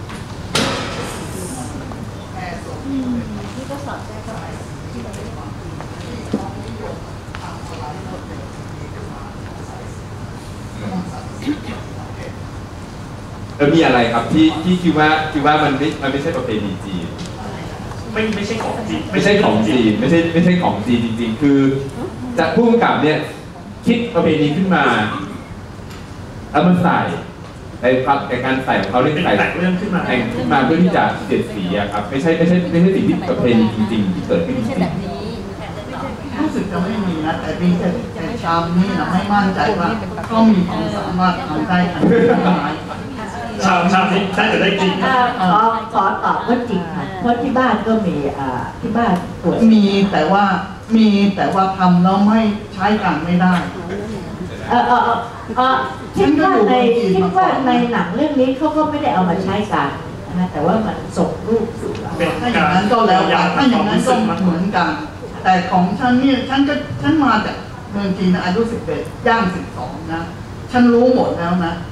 แล้วมีอะไรครับที่ที่คิดว่าคิดว่ามันไม่มันไม่ใช่ประเพณีจีนไม่ไม่ใช่ของจีนไม่ใช่ของจีนไม่ใช่ไม่ใช่ของจีนจริงๆคือจากผู้กำกับเนี่ยคิดประเพณีขึ้นมาแล้วมันใส่ในครับในการใส่ของเขาเรียกใส่แต่งเรื่องขึ้นมาแต่งขึ้นมาเพื่อที่จะเสียดสีอะครับไม่ใช่ไม่ใช่ไม่ใช่สิ่งที่ประเพณีจริงๆที่เกิดขึ้นจริงๆรู้สึกจะไม่มีนะแต่มีแต่แต่ชามนี้นะไม่มั่นใจว่าก็มีความสามารถทำได้ขนาดไหนชาวชาวนี้น่าจะได้จริงเอ่อขอขอตอบว่าจริงค่ะเพราะที่บ้านก็มีอ่าที่บ้านป่วยมีแต่ว่ามีแต่ว่าทำแล้วไม่ใช้การไม่ได้เออเออเออเออคิดว่าในคิดว่าในหนังเรื่องนี้เขาก็ไม่ได้เอามาใช้กันนะแต่ว่ามันส่งรูปสู่เราเป็นถ้าอย่างนั้นก็แล้วแต่ถ้าอย่างนั้นก็เหมือนกัน แต่ของฉันเนี่ยฉันก็ฉันมาจากเมืองจีนอายุสิบเอ็ดย่างสิบสองนะฉันรู้หมดแล้วนะ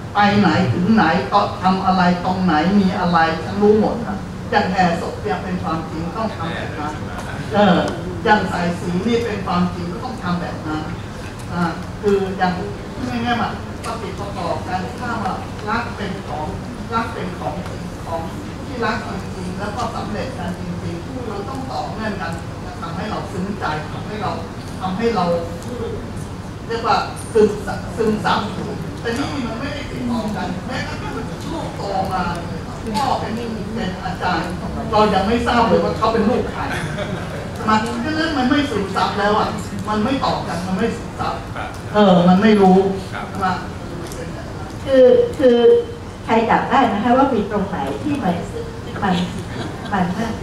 ไปไหนถึงไหนก็ทำอะไรตรงไหนมีอะไรฉันรู้หมดครับอย่างแห่ศพเนี่ยเป็นความจริงต้องทำแบบนั้นเอออย่างใส่สีนี่เป็นความจริงก็ต้องทำแบบนั้นอ่าคืออย่างง่ายๆมาปฏิประกอบกันถ้าว่ารักเป็นของรักเป็นของจริงของที่รักจริงๆแล้วก็สำเร็จกันจริงๆเราต้องต่อเนื่องกันทำให้เราซึ้งใจทำให้เราทำให้เราเรียกว่าซึมซับซึมซับแต่นี่มันไม่ได้ติดต่อกันแม้กระทั่งลูกโตมาพ่อเป็นเป็นอาจารย์เรายังไม่ทราบเลยว่าเขาเป็นลูกใครมาแค่นั้นมันไม่ซึมซับแล้วอ่ะมันไม่ต่อกันมันไม่ซึมซับเออมันไม่รู้มาคือคือใครจับได้นะคะว่ามีตรงไหนที่มันมันมันมาก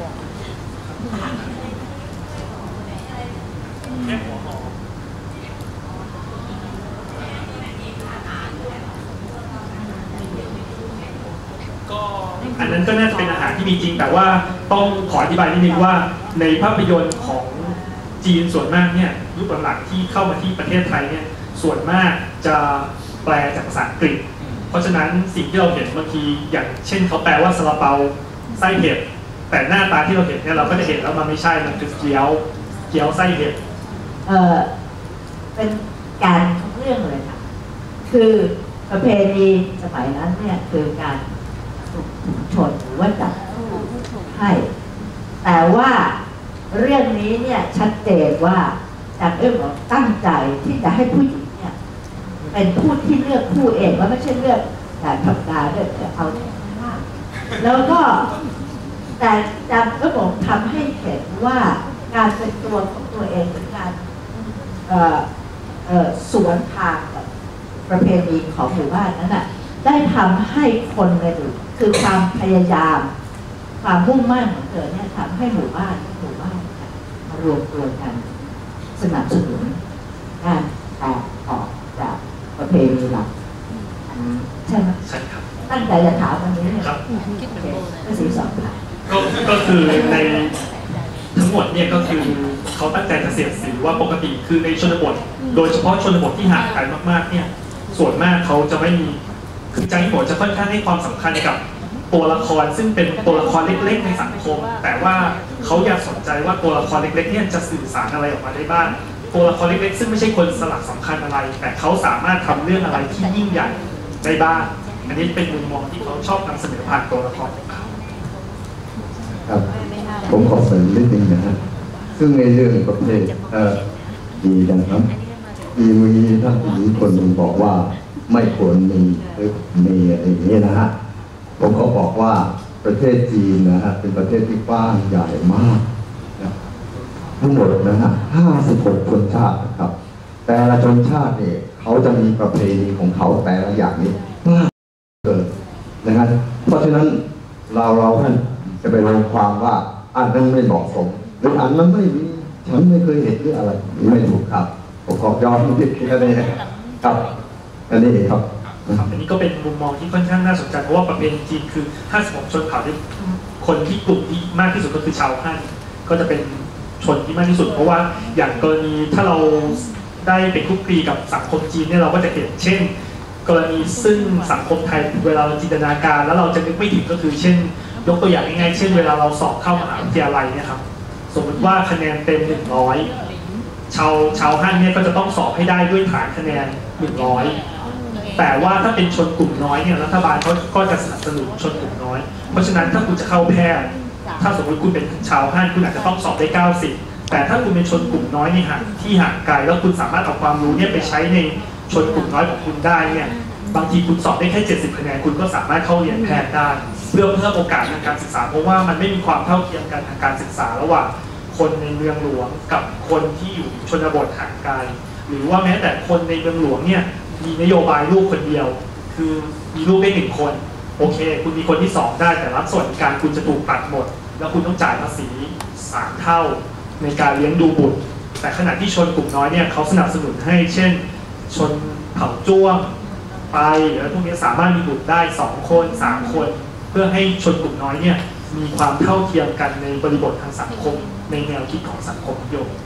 อันนั้นก็น่าจะเป็นอาหารที่มีจริงแต่ว่าต้องขออธิบายนิดนึงว่าในภาพยนตร์ของจีนส่วนมากเนี่ยยุคหลังๆที่เข้ามาที่ประเทศไทยเนี่ยส่วนมากจะแปลจากภาษาอังกฤษเพราะฉะนั้นสิ่งที่เราเห็นบางทีอย่างเช่นเขาแปลว่าซาลาเปาไส้เห็ดแต่หน้าตาที่เราเห็นเนี่ยเราก็จะเห็นแล้วมันไม่ใช่มันคือเกี๊ยวเกี๊ยวไส้เห็ดเออเป็นการของเรื่องเลยค่ะคือประเพณีสมัยนั้นเนี่ยคือการชนหรือว่าจับให้แต่ว่าเรื่องนี้เนี่ยชัดเจนว่าจากเรื่องของตั้งใจที่จะให้ผู้หญิงเนี่ยเป็นผู้ที่เลือกผู้เองว่าไม่ใช่เลือกแต่ธรรมดาเลือกเอาแล้วก็แต่จำก็บอกทำให้เห็นว่าการเป็นตัวของตัวเองเป็นการเอ่อเอ่อสวนทางกับประเพณีของหมู่บ้านนั้นน่ะได้ทำให้คนในหมู่คือความพยายามความมุ่งมั่นของเธอเนี่ยทำให้หมู่บ้านหมู่บ้านมารวมตัวกันสนับสนุนการแตกออกจากประเพณีหลักใช่ไหมใช่ครับตั้งใจจะถามวันนี้เนี่ยครับก็สีสองค่ะก็ก็คือในทั้งหมดเนี่ยก็คือเขาตั้งใจจะเสียดสีว่าปกติคือในชนบทโดยเฉพาะชนบทที่ห่างไกลมากๆเนี่ยส่วนมากเขาจะไม่มีคือจางหัวจะค่อนข้างให้ความสำคัญกับตัวละครซึ่งเป็นตัวละครเล็กๆในสังคมแต่ว่าเขาอยากสนใจว่าตัวละครเล็กๆเนี่ยจะสื่อสารอะไรออกมาได้บ้างตัวละครเล็กๆซึ่งไม่ใช่คนสลักสำคัญอะไรแต่เขาสามารถทำเรื่องอะไรที่ยิ่งใหญ่ได้บ้างอันนี้เป็นมุมมองที่เขาชอบนำเสนอผ่านตัวละครของเขาครับผมขอเสริมนิดนึงนะฮะซึ่งในเรื่องประเภทเอ่อดีนะครับมีมีท่านผู้หญิงคนหนึ่งบอกว่าไม่ควรมีหรือมีอะไรอย่างนี้นะฮะผมก็บอกว่าประเทศจีนนะฮะเป็นประเทศที่กว้างใหญ่มากนะทั้งหมดนะฮะห้าสิบหกชนชาตินะครับแต่ละชนชาติเนี่ยเขาจะมีประเพณีของเขาแต่ละอย่างนี้มากเกินนะครับเพราะฉะนั้นเราเราท่านจะไปลงความว่าอันนั้นไม่เหมาะสมหรืออันนั้นไม่มีฉันไม่เคยเห็นหรืออะไรไม่ถูกครับผมขอยอมผิดแค่นี้ครับอันนี้เองครับครับอันนี้ก็เป็นมุมมองที่ค่อนข้างน่าสนใจเพราะว่าประเพณีจีนคือห้าสิบหกชนเผ่าที่คนที่กลุ่มที่มากที่สุดก็คือชาวฮั่นก็จะเป็นชนที่มากที่สุดเพราะว่าอย่างกรณีถ้าเราได้เป็นคุกคีกับสังคมจีนเนี่ยเราก็จะเห็นเช่นกรณีซึ่งสังคมไทยเวลาเราจินตนาการแล้วเราจะนึกไม่ถึงก็คือเช่นยกตัวอย่างง่ายๆเช่นเวลาเราสอบเข้ามหาวิทยาลัยเนี่ยครับสมมติว่าคะแนนเต็มหนึ่งร้อยชาวชาวฮั่นเนี่ยก็จะต้องสอบให้ได้ด้วยฐานคะแนนหนึ่งร้อยแต่ว่าถ้าเป็นชนกลุ่มน้อยเนี่ยรัฐบาลเขาก็จะสนับสนุนชนกลุ่มน้อยเพราะฉะนั้นถ้าคุณจะเข้าแพทย์ถ้าสมมติคุณเป็นชาวฮั่นคุณอาจจะต้องสอบได้เก้าสิบแต่ถ้าคุณเป็นชนกลุ่มน้อยนี่ห่างที่ห่างไกลแล้วคุณสามารถเอาความรู้เนี่ยไปใช้ในชนกลุ่มน้อยของคุณได้เนี่ยบางทีคุณสอบได้แค่เจ็ดสิบคะแนนคุณก็สามารถเข้าเรียนแพทย์ได้เพื่อเพิ่มโอกาสทางการศึกษาเพราะว่ามันไม่มีความเท่าเทียมกันทางการศึกษาระหว่างคนในเมืองหลวงกับคนที่อยู่ชนบทห่างไกลหรือว่าแม้แต่คนในเมืองหลวงเนี่ยมีนโยบายลูกคนเดียวคือมีลูกได้หนึ่งคนโอเคคุณมีคนที่สองได้แต่รัฐสวัสดิการคุณจะถูกตัดหมดแล้วคุณต้องจ่ายภาษีสามเท่าในการเลี้ยงดูบุตรแต่ขณะที่ชนกลุ่มน้อยเนี่ยเขาสนับสนุนให้เช่นชนเผ่าจ้วงไปแล้วพวกนี้สามารถมีบุตรได้สองคนสามคนเพื่อให้ชนกลุ่มน้อยเนี่ยมีความเท่าเทียมกันในบริบททางสังคมในแนวคิดของสังคมนิยม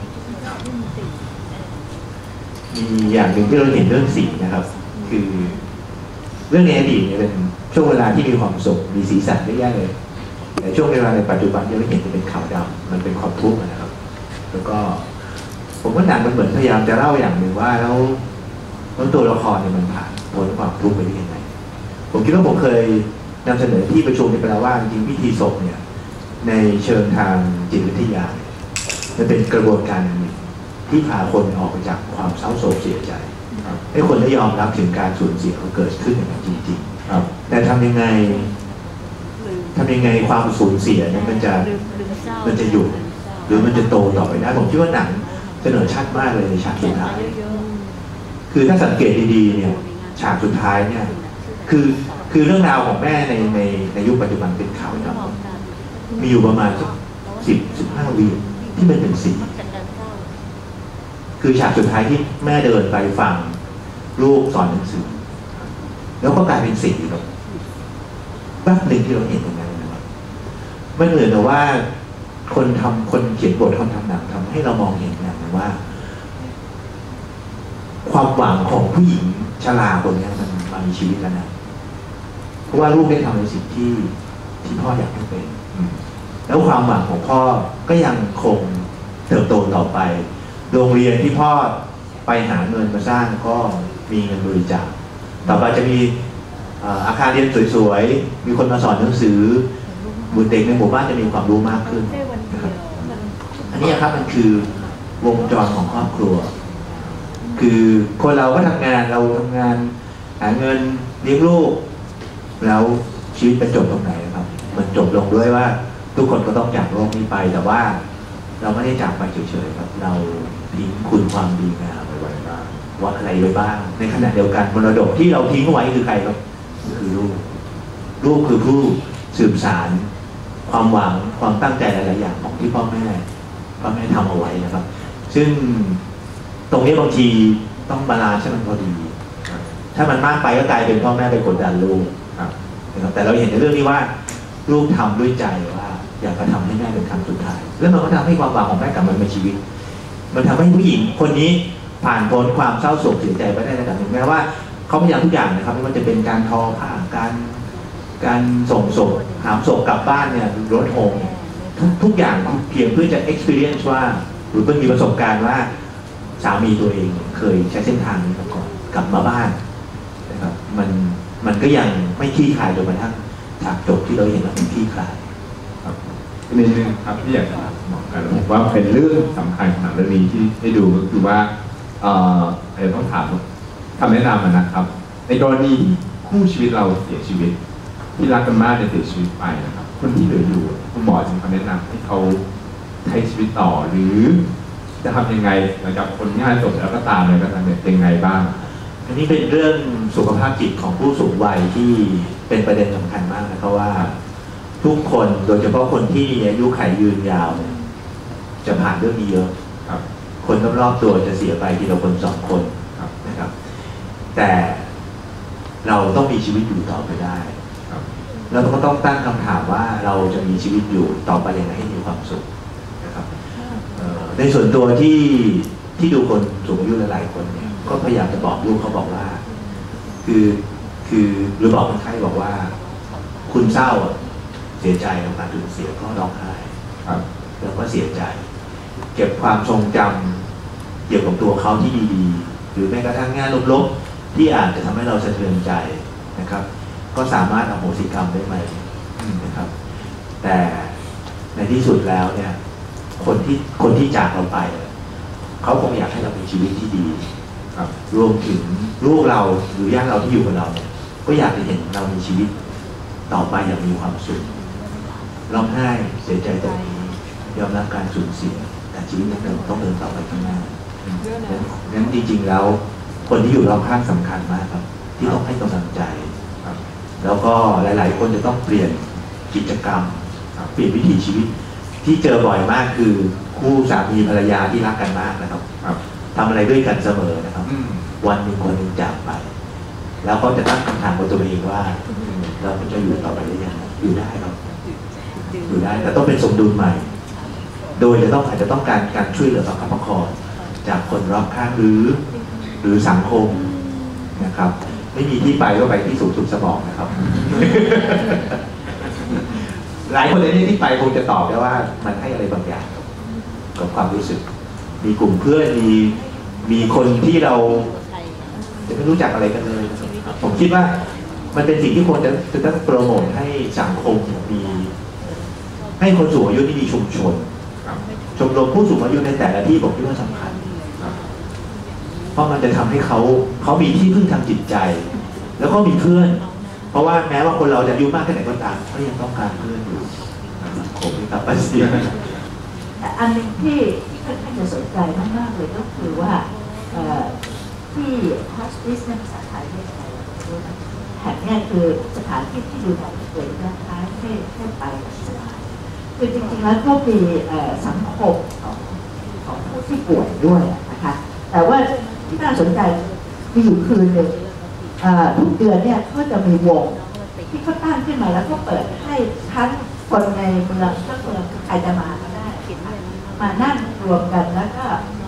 มีอย่างหนึ่งที่เราเห็นเรื่องสีนะครับคือเรื่องในอดีตเนี่ยเป็นช่วงเวลาที่มีความสุขมีสีสันเยอะแยะเลยแต่ช่วงเวลาในปัจจุบันที่เราเห็นจะเป็นขาวดำมันเป็นความทุกข์นะครับ แล้วก็ผมว่าหนังมันเหมือนพยายามจะเล่าอย่างหนึ่งว่าแล้วแล้วตัวละครเนี่ยมันผ่านพ้นความทุกข์ไปได้ยังไงผมคิดว่าผมเคยนำเสนอที่ประชุมไปแล้วว่าจริงพิธีศพเนี่ยในเชิงทางจิตวิทยามันเป็นกระบวนการหนึ่งที่พาคนออกไปจากความเศร้าโศกเสียใจให้คนได้ยอมรับถึงการสูญเสียที่เกิดขึ้นอย่างจริงๆแต่ทำยังไงทำยังไงความสูญเสียเนี่ยมันจะมันจะหยุดหรือมันจะโตต่อไปได้ผมคิดว่าหนังเสนอชัดมากเลยในฉากสุดท้ายคือถ้าสังเกตดีๆเนี่ยฉากสุดท้ายเนี่ยคือคือเรื่องราวของแม่ในในในยุคปัจจุบันเป็นขาวดำมีอยู่ประมาณสักสิบสิบห้าวิที่มันเป็นสีคือฉากสุดท้ายที่แม่เดินไปฟังลูกสอนหนังสือแล้วก็กลายเป็นสีแบบแป๊บหนึ่งที่เราเห็นตรงนั้นนะครับไม่เหมือนแต่ว่าคนทำคนเขียนบทคนทำหนังทำให้เรามองเห็นอย่างนึงว่า ความหวังของผู้หญิงชราคนนี้มันมันมีชีวิตแล้วนะเพราะว่าลูกได้ทำในสิ่งที่ที่พ่ออยากให้เป็นแล้วความหวังของพ่อก็ยังคงเติบโตต่อไปโรงเรียนที่พ่อไปหาเงินมาสร้างก็มีเงินบริจาคต่อไปจะมีอาคารเรียนสวยๆมีคนมาสอนหนังสือบุตรเด็กในหมู่บ้านจะมีความรู้มากขึ้นนะครับอันนี้ครับมันคือวงจรของครอบครัวคือคนเราก็ทำงานเราทำงานหาเงินเลี้ยงลูกแล้วชีวิตเป็นจบตรงไหนครับมันจบลงด้วยว่าทุกคนก็ต้องจากโลกนี้ไปแต่ว่าเราไม่ได้จากไปเฉยๆครับเราทิ้งคุณความดีงามไว้บ้างว่าอะไรไว้บ้างในขณะเดียวกันมรดกที่เราทิ้งไว้คือใครครับคือลูกลูกคือผู้สืบสานความหวังความตั้งใจหลายๆอย่างของที่พ่อแม่พ่อแม่ทำเอาไว้นะครับซึ่งตรงนี้บางทีต้องบาลานซ์ให้มันพอดีถ้ามันมากไปก็กลายเป็นพ่อแม่ไปกดดันลูกนะครับแต่เราเห็นในเรื่องนี้ว่าลูกทำด้วยใจว่าอยากจะทำให้แม่เป็นครั้งสุดท้ายแล้วมันก็ทำให้ความหวังของแม่กลับมาในชีวิตมันทำให้ผู้หญิงคนนี้ผ่านพ้นความเศร้าโศกเสียใจไปได้ระดับหนึ่งแม้ว่าเขาพยายามทุกอย่างนะครับไม่ว่าจะเป็นการทอผ้าการการส่งศพหามศพกลับบ้านเนี่ยรถโฮมทุกทุกอย่างเพียงเพื่อจะ experience ว่าหรือเพื่อมีประสบการณ์ว่าสามีตัวเองเคยใช้เส้นทางนี้มาก่อนกลับมาบ้านนะครับมันมันก็ยังไม่คลี่คลายจนกระทั่งฉากจบที่เราเห็นว่าเป็นคลี่คลายครับนิดนึงครับที่อยากจะบอกกันผมว่าเป็นเรื่องสำคัญของหนังเรื่องนี้ที่ให้ดูก็คือว่าเอ่ออะไรต้องถามคำแนะนำนะครับในกรณีคู่ชีวิตเราเสียชีวิตที่รักกันมากจะเสียชีวิตไปนะครับคนที่เหลืออยู่คุณหมอจะมีคำแนะนำให้เขาใช้ชีวิตต่อหรือจะทำยังไงหลังจากคนที่ให้จบแล้วก็ตามเลยก็ทำเนี่ยยังไงบ้างอันนี้เป็นเรื่องสุขภาพจิตของผู้สูงวัยที่เป็นประเด็นสำคัญมากนะเพราะว่าทุกคนโดยเฉพาะคนที่อายุขัยยืนยาวเนี่ยจะผ่านเรื่องนี้เยอะครับคนรอบๆตัวจะเสียไปทีละคนสองคนนะครับแต่เราต้องมีชีวิตอยู่ต่อไปได้แล้วก็ต้องตั้งคำถามว่าเราจะมีชีวิตอยู่ต่อไปยังไงให้มีความสุขนะครับในส่วนตัวที่ที่ดูคนสูงอายุหลายๆคนเนี่ยก็พยายามจะบอกลูกเขาบอกว่าคือคือหรือบอกคนไข้บอกว่าคุณเศร้าเสียใจกับการสูญเสียก็ร้องไห้แล้วก็เสียใจเก็บความทรงจำเกี่ยวกับตัวเขาที่ดีๆหรือแม้กระทั่งงานลบๆที่อาจจะทำให้เราสะเทือนใจนะครับก็สามารถอโหสิกรรมได้ไหมนะครับแต่ในที่สุดแล้วเนี่ยคนที่คนที่จากเราไปเขาคงอยากให้เรามีชีวิตที่ดีครับรวมถึงลูกเราหรือญาติเราที่อยู่กับเราเนี่ยก็อยากจะเห็นเรามีชีวิตต่อไปอย่างมีความสุขร้องไห้เสียใจตรงนี้ยอมรับการสูญเสียแต่ชีวิตยังต้องเดินต่อไปข้างหน้างั้นจริงๆแล้วคนที่อยู่รอบข้างสำคัญมากครับที่ต้องให้กำลังใจแล้วก็หลายๆคนจะต้องเปลี่ยนกิจกรรมเปลี่ยนวิถีชีวิตที่เจอบ่อยมากคือคู่สามีภรรยาที่รักกันมากนะครับทำอะไรด้วยกันเสมอนะครับวันหนึ่งคนหนึ่งจากไปแล้วก็จะตั้งคำถามกับตัวเองว่าเราจะอยู่ต่อไปได้ยังไงอยู่ได้ครับอยู่ได้แต่ต้องเป็นสมดุลใหม่โดยจะต้องอาจจะต้องการการช่วยเหลือประคับประคองจากคนรอบข้างหรือหรือสังคมนะครับในไม่มีที่ไปก็ไปที่สูงสุดสมองนะครับ หลายคนในที่ไปคงจะตอบได้ว่ามันให้อะไรบางอย่างกับความรู้สึกมีกลุ่มเพื่อนมีมีคนที่เราจะไม่รู้จักอะไรกันเลยผมคิดว่ามันเป็นสิ่งที่ควรจะจะต้องโปรโมทให้สังคมมีให้คนสูงอายุที่มีชุมชนชมรมผู้สูงอายุในแต่ละที่ผมคิดว่าสำคัญเพราะมันจะทำให้เขาเขามีที่พึ่งทางจิตใจแล้วก็มีเพื่อนเพราะว่าแม้ว่าคนเราจะอายุมากแค่ไหนก็ตามก็ยังต้องการเพื่อนอยู่ผมนี่ครับปัสเซียแต่อันหนึ่งที่ที่ค่อนข้างจะสนใจมากๆเลยก็คือว่าที่ฮอสปิสในภาษาไทยเรียกอะไรแห่งนี้คือสถานที่ที่ดูแลผู้ป่วยคล้ายๆเทศเทศไปสถานคือจริงๆแล้วก็มีสังคมของของผู้ที่ป่วยด้วยนะคะแต่ว่าที่น่าสนใจมีอยู่คืนหนึ่งทุกเดือนเนี่ยเขาจะมีวงที่เขาตั้งขึ้นมาแล้วก็เปิดให้ทั้งคนในเมืองทั้งเมืองใครจะมาก็ได้มานั่งรวมกันแล้วก็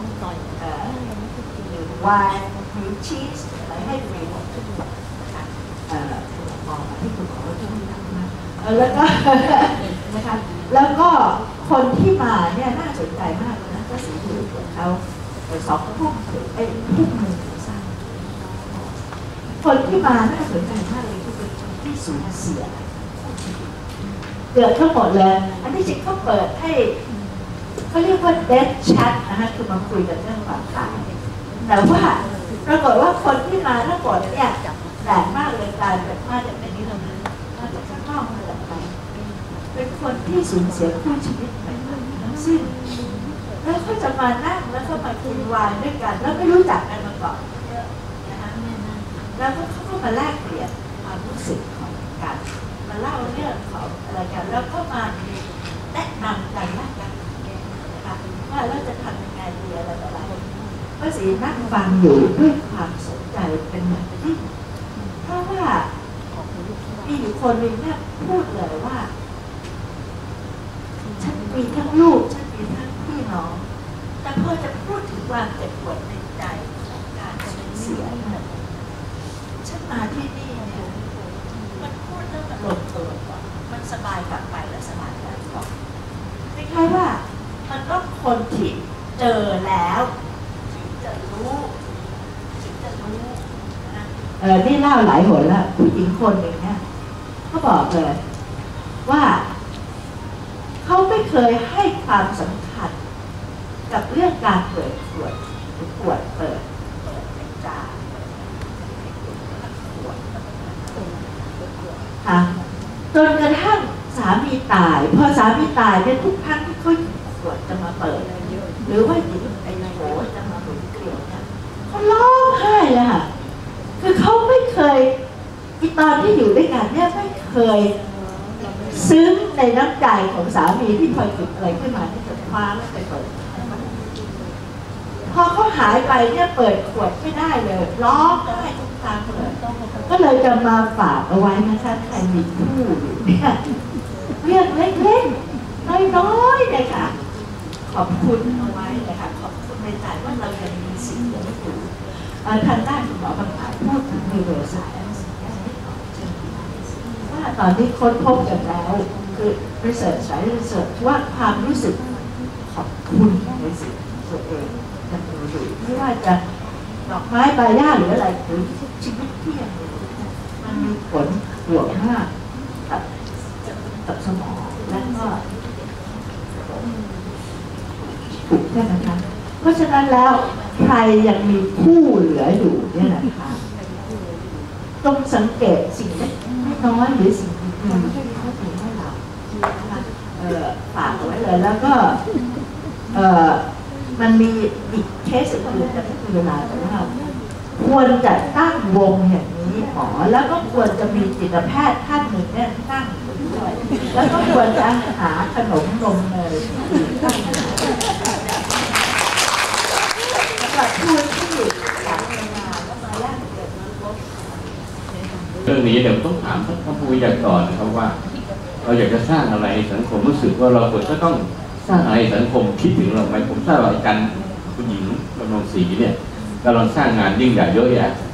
วายมีชีสอะไรให้ฟรีหมดทุกอย่างนะคะมองมาที่คุณหมอช่วยนะแล้วก็นะคะแล้วก็คนที่มาเนี่ยน่าสนใจมากนะก็สีผิวของเขาสองทุ่มถึงไอ้ทุ่มหนึ่งถึงสามคนที่มาน่าสนใจมากเลยคือเป็นคนที่สูญเสียเกิดทั้งหมดเลยอันที่จริงเขาเปิดให้เขาเรียกว่า death chat นะคะคือมาคุยกันเรื่องความตายแต่ว่าปรากฏว่าคนที่มาทั้งหมดเนี่ยแปลกมากเลยการแบบมาจากเป็นนี่เรามาจากข้างนอกมาจากไหนเป็นคนที่สูญเสียคู่ชีวิตไปทั้งสิ้นแล้วก็จะมานั่งแล้วก็มากินไวน์ด้วยกันแล้วไม่รู้จักกันมาก่อนนะคะแล้วก็เขาก็มาแลกเปลี่ยนความรู้สึกของกันมาเล่าเรื่องของอะไรกันแล้วก็มาแนะนำกันและกันนะคะว่าเราจะทำยังไงดีอะไรต่ออะไรก็สีนั่งฟังอยู่ด้วยความสนใจเป็นอย่างยิ่งเพราะว่ามีอยู่คนหนึ่งเนี่ยพูดเลยว่าฉันมีทั้งลูกฉันมีทั้งพี่น้องแต่พอจะพูดถึงความเจ็บปวดในใจของการสูญเสียเนี่ยฉันมาที่นี่เนี่ยมันพูดแล้วมันลงตัวก่อนมันสบายกลับไปและสบายกลับก่อนคล้ายๆว่ามันต้องคนที่เจอแล้วจะรู้ถึงจะรู้นะเออนี่เล่าหลายหนแล้วผู้หญิงคนหนึ่งเนี่ยเขาบอกเลยว่าเขาไม่เคยให้ความสำคัญกับเรื่องการเปิดขวดหรือขวดเปิดเปิดเป็นจานขวดค่ะจนกระทั่งสามีตายพอสามีตายเนี่ยทุกครั้งที่เขาหยิบขวดจะมาเปิดหรือว่าหยิบไอ้โถจะมาหมุนเกลียวเนี่ยเขาร้องไห้เลยค่ะคือเขาไม่เคยอีตอนที่อยู่ด้วยกันเนี่ยไม่เคยซึ้งในน้ำใจของสามีที่คอยหยิบอะไรขึ้นมาที่จะคว้าแล้วไปเปิดพอเขาหายไปเนี่ยเปิดขวดไม่ได้เลยร้องไห้ทุกครั้งเลยก็เลยจะมาฝากเอาไว้นะคะใครมีคู่อยู่เนี่ยเรื่องเล็กๆน้อยๆเลยค่ะขอบคุณเอาไว้เลยค่ะขอบคุณในใจว่าเรายังมีสิ่งเหล่านี้อยู่ทางด้านคุณหมอบางท่านพูดถึงนิวโรไซเอนซ์ว่าตอนนี้ค้นพบกันแล้วคือ research สาย research ว่าความรู้สึกขอบคุณในสิ่งตัวเองจะมีอยู่ไม่ว่าจะดอกไม้ใบหญ้าหรืออะไรหรือชีวิตที่ยังมีมันมีผลบวกมากกับกับสมองและก็ถูกใช่ไหมคะเพราะฉะนั้นแล้วใครยังมีผู้เหลืออยู่เนี่ยนะคะต้องสังเกตสิ่งเล็กน้อยหรือสิ่งดีๆที่เขาถึงให้เราฝากเอาไว้เลยแล้วก็มันมีอีกเคสอื่นแต่ไม่มีเวลาแต่ว่าควรจะตั้งวงอย่างนี้หมอแล้วก็ควรจะมีจิตแพทย์ท่านหนึ่งเนี่ยตั้งด้วยแล้วก็ควรจะหาขนมนมเนยที่ตั้งสำหรับผู้ที่อยากทำงานแล้วมาแลกเปลี่ยนเรื่องนี้เดี๋ยวต้องถามท่านผู้วิทยากรนะครับว่าเราอยากจะสร้างอะไรสังคมรู้สึกว่าเราควรจะต้องสร้างอะไรสังคมคิดถึงเราไหมผมทราบว่าการคุณหญิงกำลังศรีเนี่ยกำลังสร้างงานยิ่งใหญ่เยอะแยะ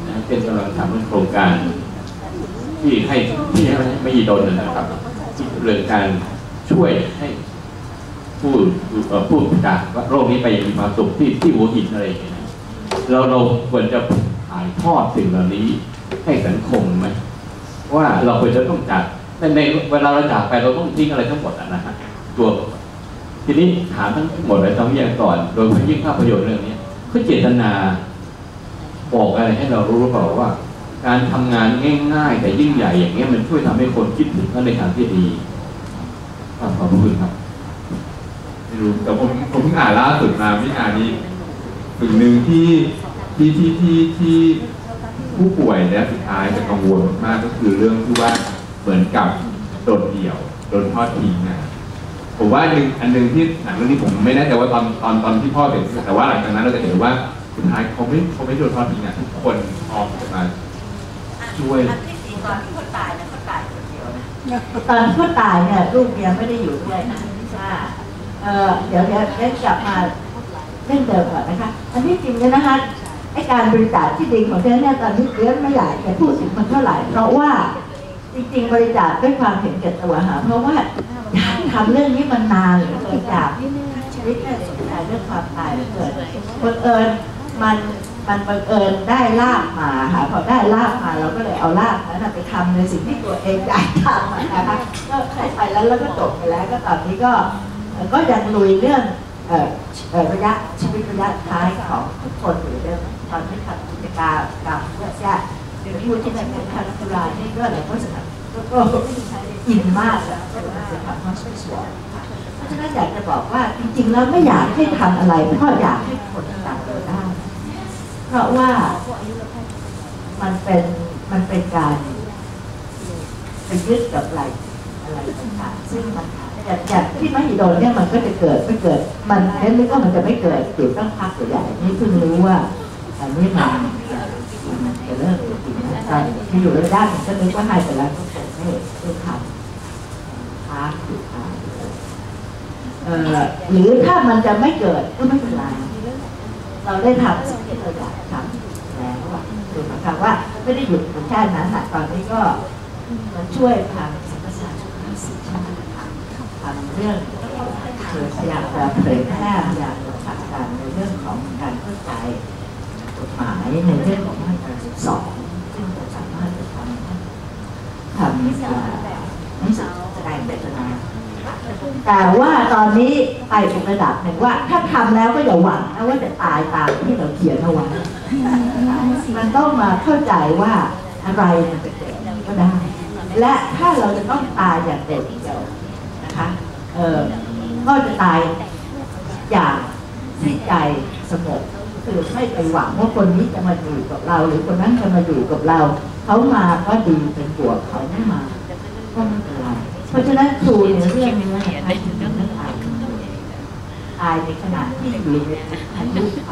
นะเช่นกำลังทำโครงการที่ให้ที่ให้ไม่ยีดนนะครับเรื่องการช่วยให้ผู้ผู้จากโรคนี้ไปมีความสุขที่ที่หัวหินอะไรอย่างเงี้ยเราเราควรจะถ่ายทอดสิ่งเหล่านี้ให้สังคมไหมว่าเราควรจะต้องจากในในเวลาเราจากไปเราต้องทิ้งอะไรทั้งหมดนะฮะตัวทีนี้ถามทั้งหมดเลยต้องแยกก่อนโดยเฉพาะยิ่งภาพยนตร์เรื่องนี้คือเจตนาบอกอะไรให้เรารู้หรือเปล่าว่าการทำงานง่ายๆแต่ยิ่งใหญ่อย่างเงี้ยมันช่วยทำให้คนคิดถึงในทางที่ดีขอบคุณครับไม่รู้แต่ผมผมเพิ่งอ่านล่าสุดมาไม่อ่านนี้สิ่งหนึ่งที่ที่ที่ที่ที่ผู้ป่วยเนี่ยสุดท้ายจะกังวลมากก็คือเรื่องที่ว่าเหมือนกับโดนเดี่ยวโดนทอดทิ้งนะผมว่าอันหนึ่งอันหนึ่งที่หนังเรื่องนี้ผมไม่แน่ใจว่าตอนตอนตอนที่พ่อเห็นแต่ว่าหลังจากนั้นเราจะเห็นว่าสุดท้ายเขาไม่เขาไม่โดนทอดทิ้งนะทุกคนพร้อมจะมาช่วยที่จริงตอนที่เขาตายนะเขาตายคนเดียวนะตอนเขาตายเนี่ยลูกเมียไม่ได้อยู่ด้วยนะเออเดี๋ยวเดี๋ยวเล่นกลับมาเล่นเดิมก่อนนะคะอันนี้จริงเลยนะคะไอ้การบริจาคที่ดินของเธอเนี่ยตอนนี้เรื่องไม่อยากจะพูดถึงมันเท่าไหร่เพราะว่าจริงๆบริจาคด้วยความเห็นแก่ตัวหาเพราะว่าทำเรื่องนี้มันนานเหลือเกินจากชีวิตเนี่ยสนใจเรื่องความตายเหลือเกินบังเอิญมันมันบังเอิญได้ลาบมาค่ะพอได้ลาบมาเราก็เลยเอาลาบนั้นไปทำในสิ่งที่ตัวเองอยากทำนะคะก็ใช้ไปแล้วแล้วก็จบไปแล้วก็ตอนนี้ก็ก็ยังลุยเรื่องระยะชีวิตระยะท้ายของทุกคนอยู่เรื่องตอนที่ทำกิจการกับเพื่อนญาติเดี๋ยวพูดที่เป็นทางธุรกิจนี่ก็อะไรก็สนับก็อินมากเลยก็จะทำให้สวยๆเพราะฉะนั้นอยากจะบอกว่าจริงๆแล้วไม่อยากให้ทำอะไรเพราะอยากให้คนต่างๆได้เพราะว่ามันเป็นมันเป็นการไปยึดกับอะไรอะไรต่างๆซึ่งมันอย่างอย่างที่มหิดลเนี่ยมันก็จะเกิดไม่เกิดมันเน้นนึกว่ามันจะไม่เกิดอยู่ตั้งพักใหญ่นี่เพิ่งรู้ว่าอันนี้มันจะเริ่มจริงนะตอนที่อยู่ระดับมันก็นึกว่าให้แต่แล้วก็คงไม่ไม่ทำพักอยู่พักเอ่อหรือถ้ามันจะไม่เกิดก็ไม่เป็นไรเราได้ทำสิ่งที่เราอยากทำแล้วว่าคือหมายความว่าไม่ได้หยุดแค่นั้นตอนนี้ก็มันช่วยทางสรรพสาสุขสิทธิ์ทำเรื่องคือพยายามจะเผยแพร่พยายามจะผลักดันในเรื่องของการเข้าใจกฎหมายในเรื่องของมาตราสิบสองซึ่งจะสามารถจะทำทำให้แสดงเจตนาแต่ว่าตอนนี้ไปถึงระดับหนึ่งว่าถ้าทำแล้วก็อย่าหวังนะว่าจะตายตามที่เราเขียนเอาไว้มันต้องมาเข้าใจว่าอะไรมันจะเกิดก็ได้และถ้าเราจะต้องตายอย่างเด็ดเดี่ยวนะคะเออก็จะตายอย่างที่ใจสงบคือไม่ไปหวังว่าคนนี้จะมาอยู่กับเราหรือคนนั้นจะมาอยู่กับเราเขามาก็ดีเป็นบวกเขาไม่มาก็ไม่เป็นไรเพราะฉะนั้นครูในเรื่องนี้นะคะถึงเรื่องตายตายในขณะที่อยู่ในอายุไป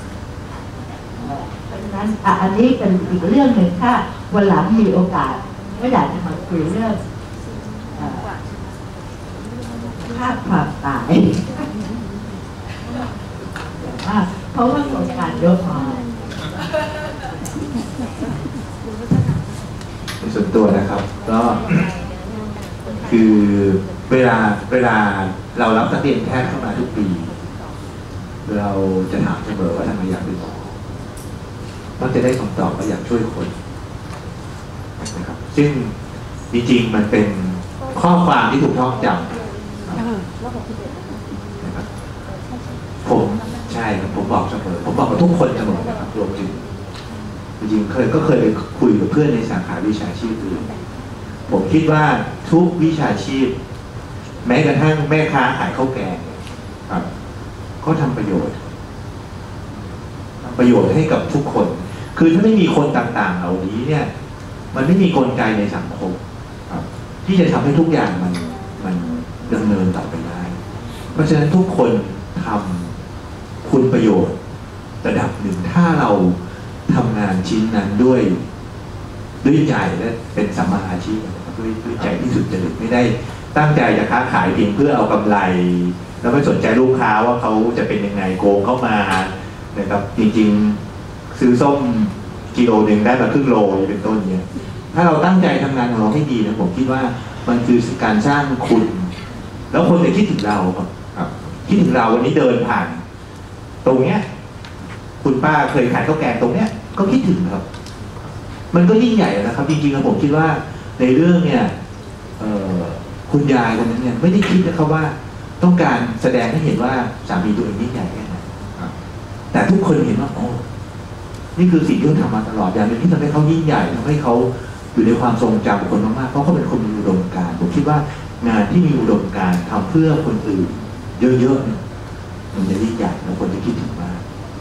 เพราะฉะนั้นอันนี้เป็นอีกเรื่องหนึ่งถ้าวันหลังมีโอกาสก็อยากจะมาคุยเรื่องภาพความตายเพราะว่าโครงการเยอะมากส่วนตัวนะครับก็คือเวลาเวลาเรารับนักเรียนแพทย์เข้ามาทุกปีเราจะถามเสมอว่าทำไมอยากเป็นหมอต้องจะได้คำตอบว่าอยากช่วยคนนะครับซึ่งจริงๆมันเป็นข้อความที่ถูกท่องจำนะครับผมใช่ครับผมบอกเสมอผมบอกกับทุกคนเสมอนะครับรวมถึงจริงๆเคยก็เคยไปคุยกับเพื่อนในสาขาวิชาชีพอื่นผมคิดว่าทุกวิชาชีพแม้กระทั่งแม่ค้าขายข้าวแกงครับเขาทำประโยชน์ทำประโยชน์ให้กับทุกคนคือถ้าไม่มีคนต่างๆเหล่านี้เนี่ยมันไม่มีกลไกในสังคมครับที่จะทำให้ทุกอย่างมันมันดำเนินต่อไปได้เพราะฉะนั้นทุกคนทำคุณประโยชน์ระดับหนึ่งถ้าเราทำงานชิ้นนั้นด้วยด้วยใจและเป็นสัมมาอาชีพด้วยด้วยใจที่สุดจริตไม่ได้ตั้งใจจะค้าขายเพียงเพื่อเอากำไรแล้วไม่สนใจลูกค้าว่าเขาจะเป็นยังไงโกงเข้ามานะครับจริงๆซื้อส้มกิโลหนึ่งได้มาครึ่งโลเป็นต้นเนี่ยถ้าเราตั้งใจทำงานของเราให้ดีนะผมคิดว่ามันคือการสร้างคุณ แล้วคนจะคิดถึงเราครับครับคิดถึงเราวันนี้เดินผ่าน ตรงเนี้ยคุณป้าเคยขายข้าวแกงตรงเนี้ยก็คิดถึงครับ มันก็ยิ่งใหญ่นะครับจริงๆแล้วผมคิดว่าในเรื่องเนี่ยคุณยายคนนั้นเนี่ยไม่ได้คิดนะครับว่าต้องการแสดงให้เห็นว่าสามีตัวเองยิ่งใหญ่แค่ไหนแต่ทุกคนเห็นว่าโอ้นี่คือสิ่งที่เขาทำมาตลอดอย่างนึงที่ทำให้เขายิ่งใหญ่ทำให้เขาอยู่ในความทรงจำคนมากๆเพราะเขาเป็นคนมีอุดมการณ์ผมคิดว่างานที่มีอุดมการณ์ทำเพื่อคนอื่นเยอะๆเนี่ยมันจะยิ่งใหญ่แล้วคนจะคิดถึงมาก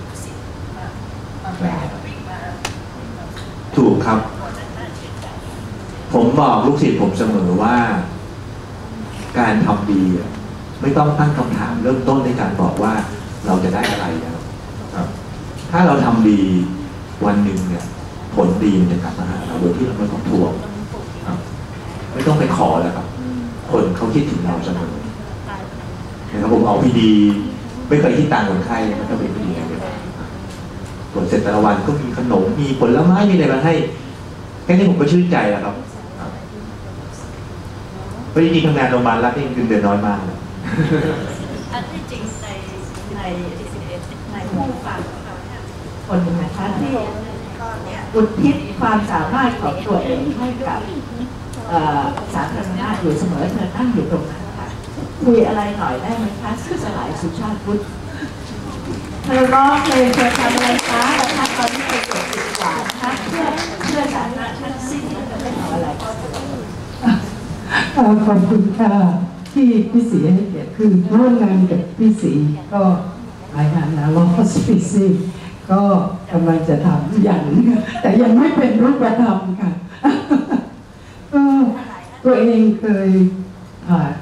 ถูกครับผมบอกลูกศิษย์ผมเสมอว่าการทำดีไม่ต้องตั้งคำถามเริ่มต้นในการบอกว่าเราจะได้อะไรแล้วครับถ้าเราทำดีวันหนึ่งเนี่ยผลดีมันจะกลับมาหาเราโดยที่เราไม่ต้องทวงครับไม่ต้องไปขอแล้วครับคนเขาคิดถึงเราเสมอนะครับผมเอาพี่ดีไม่เคยคิดตังค์คนไข้มันก็เป็นพี่ดีเลยตรวจเสร็จแต่ละวันก็มีขนมมีผลไม้มีอะไรมาให้แค่นี้ผมก็ชื่นใจแล้วครับเพราะจริงๆทำงานโรงพยาบาลรัฐนี่เงินเดือนน้อยมากเลยอันที่จริงในในในผู้ฟังคนหนึ่งนะคะที่อุทิศความสามารถของตัวเองให้กับสาธารณะอยู่เสมอเธอนั่งอยู่ตรงนั้นค่ะคุยอะไรหน่อยได้ไหมคะชื่อสลายสุชาติพุทธเธอร้องเพลงเธอทำอะไรคะแต่ถ้าตอนนี้เป็นเด็กสิบกว่าถ้าเพื่อเพื่อสาธารณะทั้งสิ้นแล้วจะได้ทำอะไรขอบคุณค่ะที่พี่ศรีให้เกียรติคือร่วมงานกับพี่ศรีก็รายงานนะลอสฟิซิกก็กำลังจะทำอย่างแต่ยังไม่เป็นรูปธรรมค่ะก็ตัวเองเคยผ่าน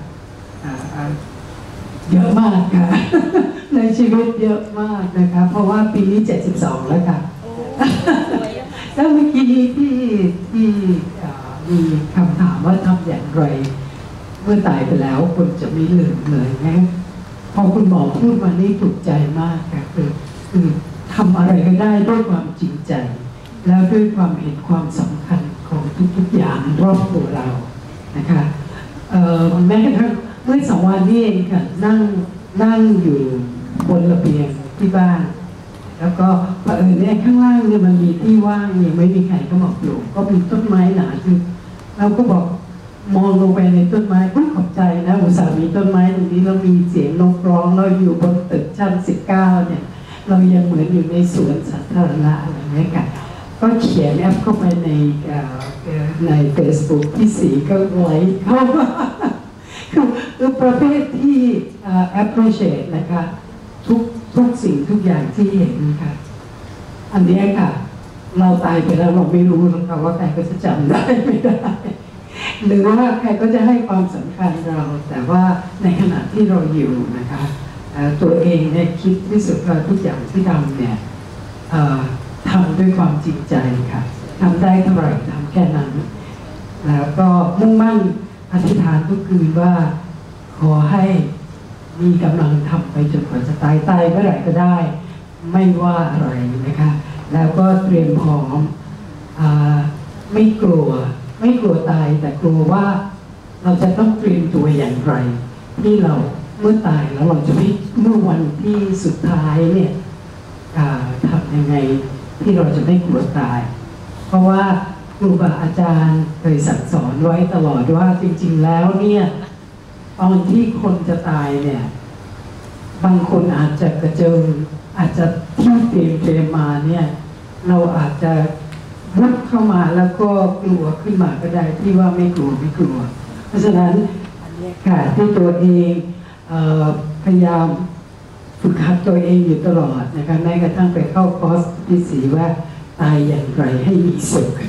เยอะมากค่ะในชีวิตเยอะมากนะคะเพราะว่าปีนี้เจ็ดสิบสองแล้วค่ะแล้วเมื่อกี้นี้ที่ที่มีคำถามว่าทำอย่างไรเมื่อตายไปแล้วคนจะไม่ลืมเลยนะพอคุณหมอพูดมานี่ถูกใจมากค่ะคือคือทำอะไรก็ได้ด้วยความจริงใจแล้วด้วยความเห็นความสำคัญของทุกๆอย่างรอบตัวเรานะคะแม้กระทั่งเมื่อสองวันนี้เองค่ะนั่งนั่งอยู่บนระเบียงที่บ้านแล้วก็เผอิญเนี่ยข้างล่างเนี่ยมันมีที่ว่างยังไม่มีใครเข้ามาปลูกก็มีต้นไม้หนาคือเราก็บอกมองลงไปในต้นไม้ก็ขอบใจนะอุตส่าห์มีต้นไม้ตรงนี้เรามีเสียงนกร้องเราอยู่บนตึกชั้นสิบเก้าเนี่ยเรายังเหมือนอยู่ในสวนสาธารณะอะไรเงี้ยค่ะก็เขียนแอปเข้าไปในในเฟซบุ๊กพี่ศรีก็ไลค์เข้ามาคือประเภทที่ appreciate นะคะทุกทุกสิ่งทุกอย่างที่เห็นค่ะอันนี้ค่ะเราตายไปแล้วเราไม่รู้นะคะว่าใครก็จะจำได้ไม่ได้หรือว่าใครก็จะให้ความสำคัญเราแต่ว่าในขณะที่เราอยู่นะคะตัวเองเนี่ยคิดที่สุดว่าทุกอย่างที่ทำเนี่ยทำด้วยความจริงใจค่ะทำได้เท่าไหร่ทำแค่นั้นแล้วก็มุ่งมั่นอธิษฐานทุกคืนว่าขอให้มีกำลังทำไปจนกว่าจะตายตายเมื่อไหร่ก็ได้ไม่ว่าอะไรนะคะแล้วก็เตรียมพร้อมไม่กลัวไม่กลัวตายแต่กลัวว่าเราจะต้องเตรียมตัวอย่างไรที่เราเมื่อตายแล้วเราจะไม่เมื่อวันที่สุดท้ายเนี่ยทำยังไงที่เราจะไม่กลัวตายเพราะว่าครูบาอาจารย์เคยสั่งสอนไว้ตลอดว่าจริงๆแล้วเนี่ยตอนที่คนจะตายเนี่ยบางคนอาจจะกระเจิงอาจจะที่เตรียมเตรียมมาเนี่ยเราอาจจะมุดเข้ามาแล้วก็กลัวขึ้นมาก็ได้ที่ว่าไม่กลัวไม่กลัวเพราะฉะนั้นอันนี้ค่ะที่ตัวเองเอ่อพยายามฝึกหัดตัวเองอยู่ตลอดนะคะแม้กระทั่งไปเข้าคอร์สที่สีว่าตายอย่างไรให้มีสุข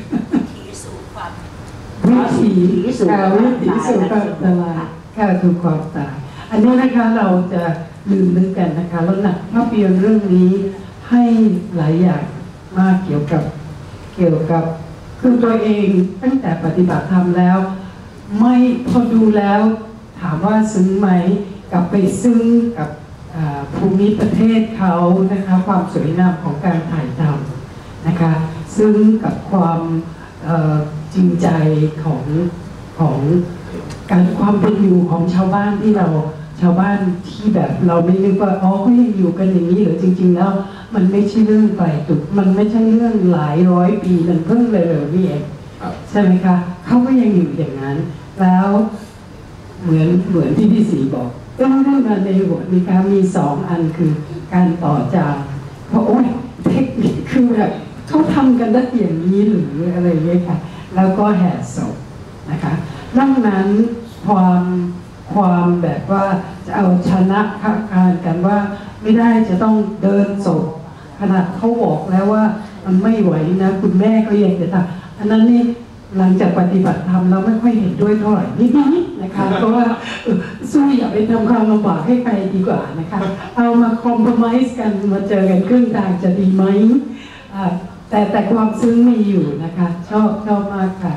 วิถีสู่ความวิถีสู่ความตายก้าวสู่ความตายอันนี้นะคะเราจะลืมนึกกันนะคะแล้วหนักภาพยนตร์เรื่องนี้ให้หลายอย่างมากเกี่ยวกับเกี่ยวกับคือตัวเองตั้งแต่ปฏิบัติธรรมแล้วไม่พอดูแล้วถามว่าซึ้งไหมกลับไปซึ้งกับภูมิประเทศเขานะคะความสวยงามของการถ่ายทำนะคะซึ่งกับความจริงใจของของการความเป็นอยู่ของชาวบ้านที่เราชาวบ้านที่แบบเราไม่นึกว่าอ๋อเขายังอยู่กันอย่างนี้หรือจริงๆแล้วมันไม่ใช่เรื่องไกลตุกมันไม่ใช่เรื่องหลายร้อยปีมันเพิ่งเลยนี่เองใช่ไหมคะเขาก็ยังอยู่อย่างนั้นแล้วเหมือนเหมือนที่พี่ศรีบอกเรื่องเรื่องมาในหัวมีการมีสองอันคือการต่อจานเพราะโอ้ยเทคนิคคือแบบเขาทำกันได้อย่างนี้หรืออะไรเงี้ยค่ะแล้วก็แห่ศพนะคะดังนั้นความความแบบว่าจะเอาชนะค้าการกันว่าไม่ได้จะต้องเดินศพขนาดเขาบอกแล้วว่ามันไม่ไหวนะคุณแม่ก็ยังจะทำอันนั้นนี่หลังจากปฏิบัติธรรมเราไม่ค่อยเห็นด้วยเท่าไหร่นิดนี้นะคะเพราะว่าสู้อย่าไปทำความลำบากให้ใครดีกว่านะคะเอามาคอมโพรไมซ์กันมาเจอกันครึ่งทางจะดีไหมแต่แต่ความซึ้งมีอยู่นะคะชอบชอบมากค่ะ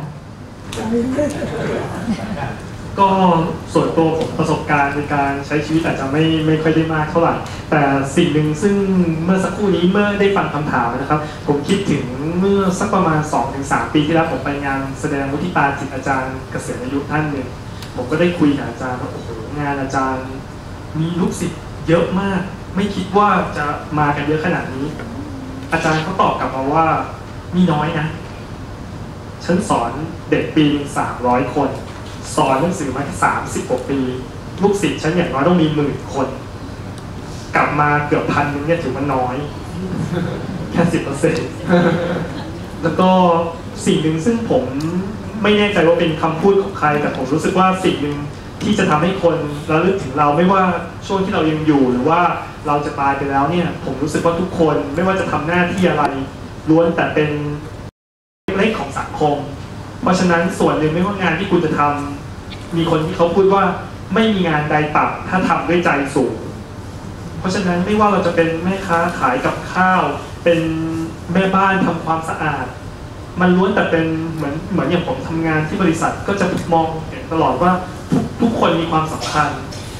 ก็ส่วนตัวผมประสบการณ์ในการใช้ชีวิตอาจจะไม่ไม่ค่อยได้มากเท่าไหร่แต่สิ่งหนึ่งซึ่งเมื่อสักครู่นี้เมื่อได้ฟังคำถามนะครับผมคิดถึงเมื่อสักประมาณ สองถึงสาม ปีที่แล้วผมไปงานแสดงมุทิตาจิตอาจารย์เกษมอายุท่านหนึ่งผมก็ได้คุยกับอาจารย์ว่าโอ้โหงานอาจารย์มีลูกศิษย์เยอะมากไม่คิดว่าจะมากันเยอะขนาดนี้อาจารย์เขาตอบกลับมาว่ามีน้อยนะฉันสอนเด็กปีสามร้อยคนสอนหนังสือมาสามสิบกว่าปีลูกศิษย์ฉันอย่างน้อยต้องมีหมื่นคนกลับมาเกือบพันนึงเนี่ยถือว่าน้อยแค่สิบเปอร์เซ็นต์แล้วก็สิ่งหนึ่งซึ่งผมไม่แน่ใจว่าเป็นคำพูดของใครแต่ผมรู้สึกว่าสิ่งหนึ่งที่จะทำให้คนระลึกถึงเราไม่ว่าช่วงที่เรายังอยู่หรือว่าเราจะตายไปแล้วเนี่ยผมรู้สึกว่าทุกคนไม่ว่าจะทำหน้าที่อะไรล้วนแต่เป็นเล็กของสังคมเพราะฉะนั้นส่วนหนึ่งไม่ว่างานที่คุณจะทำมีคนที่เขาพูดว่าไม่มีงานใดต่ำถ้าทำด้วยใจสูงเพราะฉะนั้นไม่ว่าเราจะเป็นแม่ค้าขายกับข้าวเป็นแม่บ้านทำความสะอาดมันล้วนแต่เป็นเหมือนเหมือนอย่างผมทำงานที่บริษัทก็จะมองเห็นตลอดว่าทุกทุกคนมีความสำคัญ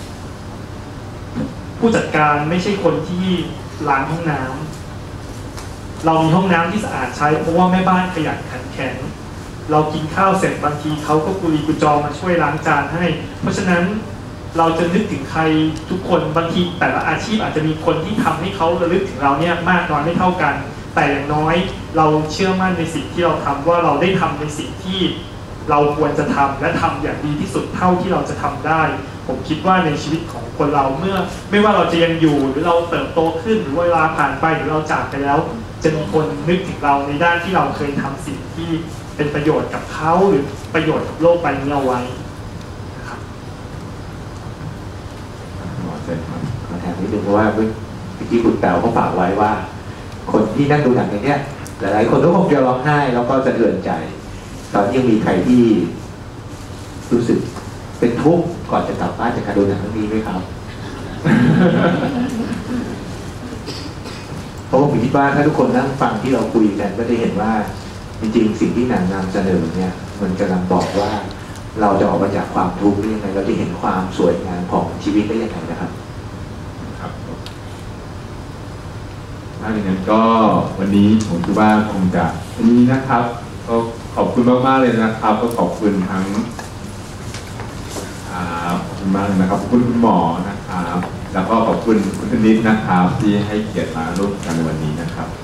ผู้จัดการไม่ใช่คนที่ล้างห้องน้ำเรามีห้องน้ำที่สะอาดใช้เพราะว่าแม่บ้านขยันขันแข็งเรากินข้าวเสร็จบางทีเขาก็กุลีกุจอมาช่วยล้างจานให้เพราะฉะนั้นเราจะนึกถึงใครทุกคนบางทีแต่ละอาชีพอาจจะมีคนที่ทำให้เขาระลึกถึงเราเนี่ยมากน้อยไม่เท่ากันแต่อย่างน้อยเราเชื่อมั่นในสิ่งที่เราทำว่าเราได้ทำในสิ่งที่เราควรจะทำและทำอย่างดีที่สุดเท่าที่เราจะทำได้ผมคิดว่าในชีวิตของคนเราเมื่อไม่ว่าเราจะยังอยู่หรือเราเติบโตขึ้นหรือเวลาผ่านไปหรือเราจากไปแล้วจะมีคนนึกถึงเราในด้านที่เราเคยทำสิ่งที่เป็นประโยชน์กับเขาหรือประโยชน์กับโลกใบนี้เอาไว้นะครับขอแถมนิดนึงเพราะว่าเมื่อกี้คุณแป๋วเขาฝากไว้ว่าคนที่นั่งดูหนังอย่างเนี้ยหลายๆคนก็คงจะร้องไห้แล้วก็สะเทือนใจตอนที่ยังมีใครที่รู้สึกเป็นทุกข์ก่อนจะกลับบ้านจากการดูหนังเรื่องนี้ไหมครับ เพราะผมคิดว่าถ้าทุกคนนั่งฟังที่เราคุยกันก็จะเห็นว่าจริงๆสิ่งที่หนังนำเสนอเนี่ยมันกำลังบอกว่าเราจะออกมาจากความทุกข์ได้ยังไงเราจะเห็นความสวยงามของชีวิตได้ยังไงนะครับครับถ้าอย่างนั้นก็วันนี้ผมคิดว่าคงจะนี้นะครับก็ขอบคุณมากๆเลยนะครับก็ขอบคุณทั้งขอบคุณมากเลยนะครับขอบคุณคุณหมอนะครับแล้วก็ขอบคุณคุณธนิตนะครับที่ให้เกียรติมาร่วมกันในวันนี้นะครับ